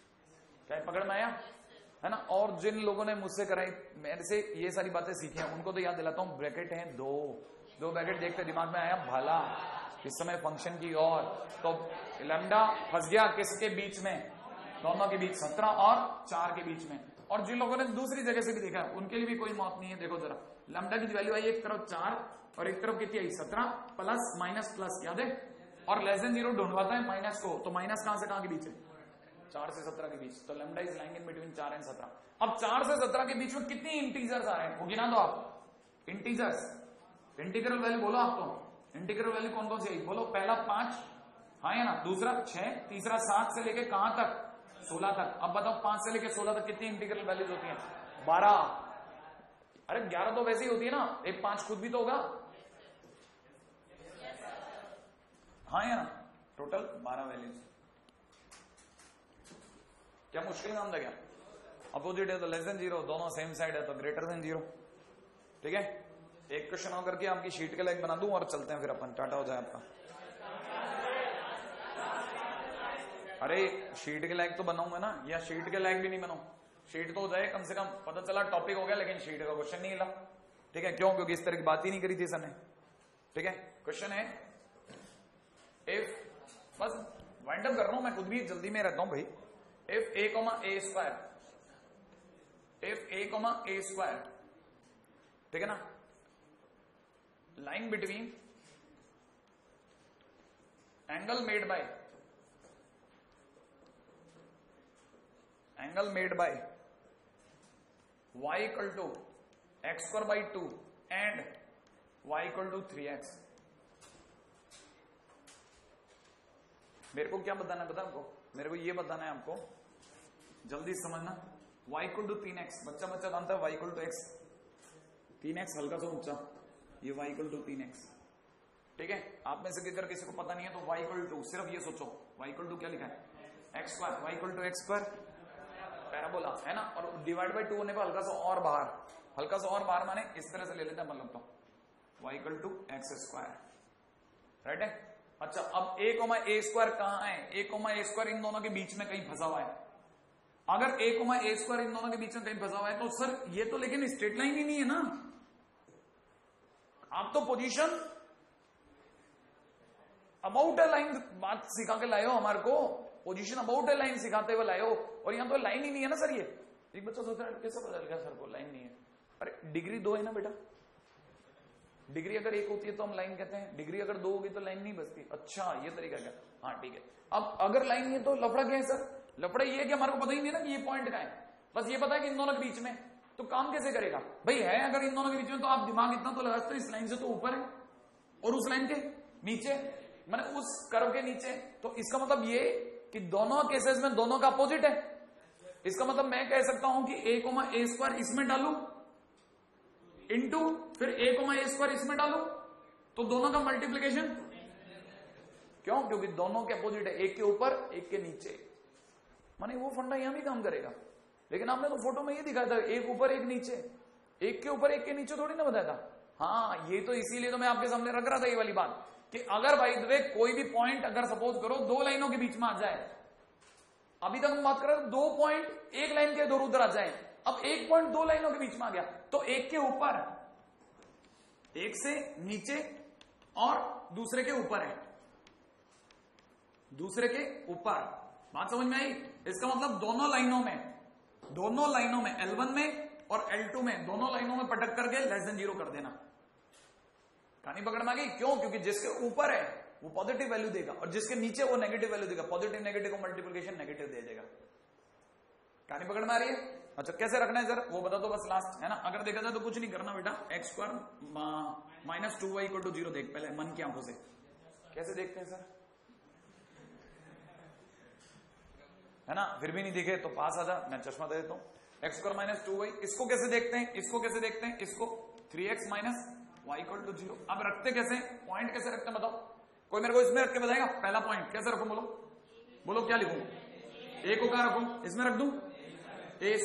क्या पकड़ में आया, है ना? और जिन लोगों ने मुझसे कराई, मेरे से ये सारी बातें सीखी हैं, उनको तो याद दिलाता हूं, ब्रैकेट है दो ब्रैकेट देखते दिमाग में आया भला इस समय फंक्शन की। और तो लैम्डा फंस गया किसके बीच में? दोनों के बीच, 17 और 4 के बीच में। और जिन लोगों ने दूसरी जगह से भी देखा है उनके लिए भी कोई मौत नहीं है। देखो जरा, लैम्डा की वैल्यू आई एक तरफ 4 और एक तरफ कितनी आई? 17, प्लस माइनस प्लस, याद है? और लेस देन 0 ढूंढवाता है माइनस को, तो माइनस कहां से कहां के बीच है? 4 से 17 के बीच। तो lambda is lying in between 4 and 17। अब 4 से 17 के बीच में कितनी इंटीजर्स आ रहे हैं वो गिना दो आप। इंटीजर्स, इंटीग्रल वैल्यू बोलो आप तो। इंटीग्रल वैल्यू कौन कौन सी बोलो? पहला 5, हाँ या ना? दूसरा 6, तीसरा 7 से लेके कहां तक? 16 तक। अब बताओ 5 से लेके 16 तक कितनी इंटीग्रल वैल्यूज होती हैं? 12। अरे 11 तो वैसे ही होती है ना, एक 5 खुद भी तो होगा, हाँ या ना? Total 12 values. क्या मुश्किल काम था क्या? अपोजिट है तो लेस देन 0, दोनों सेम साइड है तो ग्रेटर देन 0। ठीक है, एक क्वेश्चन और करके आपकी शीट के लायक बना दूं और चलते हैं फिर अपन, टाटा हो जाए आपका। अरे शीट के लायक तो बनाऊंगा ना, या शीट के लायक भी नहीं बनाऊं? शीट तो हो जाए कम से कम, पता चला टॉपिक हो गया लेकिन शीट का क्वेश्चन नहीं मिला। ठीक है, क्यों? क्योंकि इस तरह की बात ही नहीं करी थी सर ने। ठीक है, क्वेश्चन है इफ, बस वाइंड अप कर रहा हूं मैं, खुद भी जल्दी में रहता हूं भाई। If a, a square, if a, a square, ठीक है ना, line between angle made by y equal to x square by 2 and y equal to 3x। मेरे को क्या बताना है पता आपको? मेरे को ये बताना है आपको, जल्दी समझना। y इक्वल टू 3x, बच्चा बच्चा जानता है y equal to x, 3x हल्का सा ऊंचा, ये y इक्वल टू 3x। ठीक है, आप में से अगर किसी को पता नहीं है तो y इक्वल टू, सिर्फ ये सोचो y इक्वल टू क्या लिखा है? x square, y equal to x square parabola, है ना? और डिवाइड बाई 2 होने पर हल्का सा और बाहर, हल्का सा और बाहर माने इस तरह से ले लेते हैं मतलब, तो y equal to x square, right है? अच्छा, अब a, a स्क्वायर कहां है? a, a स्क्वायर इन दोनों के बीच में कहीं फंसा हुआ है। अगर a, a स्क्वायर इन दोनों के बीच में कहीं फंसा हुआ है तो सर ये तो लेकिन स्ट्रेट लाइन ही नहीं है ना। आप तो पोजीशन अबाउट ए लाइन बात सिखा के लाए हो हमारे को, पोजीशन अबाउट ए लाइन सिखाते हुए लाए हो, और यहां तो लाइन ही नहीं है ना सर। ये एक बच्चा सोचता है कैसे पता चल गया सर को लाइन नहीं है? अरे डिग्री 2 है ना बेटा, डिग्री अगर 1 होती है तो हम लाइन कहते हैं, डिग्री अगर 2 होगी तो लाइन नहीं बचती। अच्छा ये तरीका क्या? हाँ ठीक है। अब अगर लाइन नहीं है तो लफड़ा क्या है सर? लफड़ा ये है कि हमारे को पता ही नहीं ना कि ये पॉइंट कहां है, बस ये पता है कि इन दोनों के बीच में। तो काम कैसे करेगा भाई? है अगर इन दोनों के बीच में तो आप दिमाग इतना तो लगा सकते हो इस लाइन से तो ऊपर है और उस लाइन के नीचे, मैंने उस कर्व के नीचे। तो इसका मतलब ये कि दोनों केसेस में दोनों का अपोजिट है। इसका मतलब मैं कह सकता हूं कि a² इसमें डालू इंटू फिर a² इसमें डालू, तो दोनों का मल्टीप्लीकेशन। क्यों? क्योंकि दोनों के अपोजिट है, एक के ऊपर एक के नीचे। माने वो फंडा यहां भी काम करेगा, लेकिन आपने तो फोटो में ये दिखाया था एक ऊपर एक नीचे, एक के ऊपर एक के नीचे थोड़ी ना बताया था। हाँ ये तो इसीलिए तो मैं आपके सामने रख रहा था ये वाली बात कि अगर भाई कोई भी पॉइंट अगर सपोज करो 2 लाइनों के बीच में आ जाए, अभी तक हम बात कर रहे हैं 2 पॉइंट एक लाइन के इधर उधर आ जाए, अब 1 पॉइंट 2 लाइनों के बीच में आ गया, तो एक के ऊपर, एक से नीचे और दूसरे के ऊपर है, दूसरे के ऊपर। बात समझ में आई? इसका मतलब दोनों लाइनों में L1 में और L2 में दोनों लाइनों में पटक करके <0 कर देना। कहानी पकड़ में आ गई? क्यों? क्योंकि जिसके ऊपर है वो पॉजिटिव वैल्यू देगा और जिसके नीचे वो नेगेटिव वैल्यू देगा। पॉजिटिव नेगेटिव को मल्टीप्लिकेशन नेगेटिव दे देगा। कहानी पकड़ में आ रही है? अच्छा कैसे रखना है सर वो बता दो बस लास्ट, है ना। अगर देखा जाए तो कुछ नहीं करना बेटा, x² - 2y = 0 देख पहले मन की आंखों से। कैसे देखते हैं सर? है ना, फिर भी नहीं दिखे तो पास आ जा, मैं चश्मा दे देता हूं। x² - 2y, इसको कैसे देखते हैं? इसको कैसे देखते हैं? इसको 3x - y = 0। अब रखते कैसे? पॉइंट कैसे रखते हैं बताओ? कोई मेरे को इसमें रख के बताएगा? पहला पॉइंट कैसे रखूं? बोलो बोलो, क्या लिखूं? a को क्या रखूं? इसमें रख दूं a²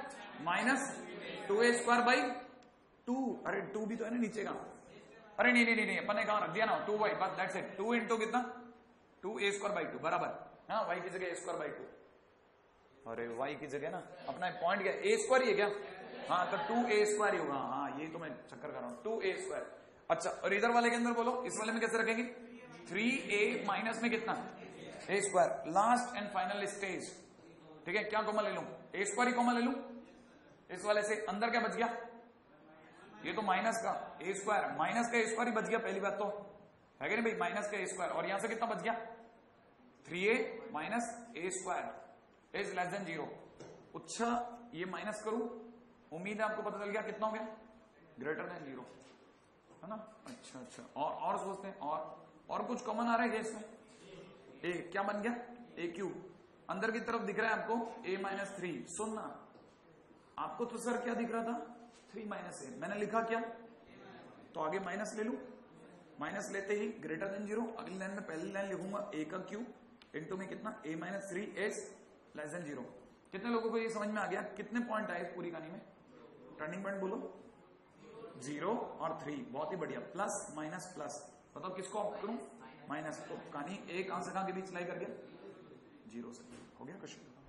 - 2a² / 2। अरे 2 भी तो है ना नीचे का। अरे नहीं अपन ने कहां रख दिया ना 2y, बस दैट्स इट। 2 इंटू कितना? 2a² / 2 बराबर। हाँ y की जगह a² / 2। अरे y की जगह ना अपना पॉइंट क्या a² ही है क्या? हाँ तो 2a² ही होगा। हाँ ये तो मैं चक्कर कर रहा हूं, 2a²। अच्छा और इधर वाले के अंदर बोलो, इस वाले में कैसे रखेंगे? 3a माइनस में कितना? a²। Last and final stage, ठीक है। क्या कॉमन ले लूं? a² ही कॉमन ले लूं इस वाले से। अंदर क्या बच गया? ये तो माइनस का a², माइनस का a² ही बच गया। पहली बात तो है कि नहीं भाई, माइनस का a²। और यहां से कितना बच गया? 3a minus a² is less than 0। अच्छा ये माइनस करूं, उम्मीद है आपको पता चल गया कितना हो गया? ग्रेटर देन 0, है ना। अच्छा और सोचते हैं, और कुछ कॉमन आ रहा है इसमें? a क्या बन गया? a³ अंदर की तरफ दिख रहा है आपको a - 3। सुनना, आपको तो सर क्या दिख रहा था? 3 - a। मैंने लिखा क्या? तो आगे माइनस ले लू, माइनस लेते ही ग्रेटर देन 0। अगली लाइन में पहली लाइन लिखूंगा a³ इंटू में कितना? a - 3 is less than 0। कितने लोगों को ये समझ में आ गया? कितने पॉइंट आए पूरी कहानी में? टर्निंग पॉइंट बोलो। 0 और 3, बहुत ही बढ़िया। प्लस माइनस प्लस, बताओ किसको ऑप्ट करूं? माइनस। तो कहानी एक कहां से कहां के बीच लाई कर गया? 0 से। हो गया क्वेश्चन?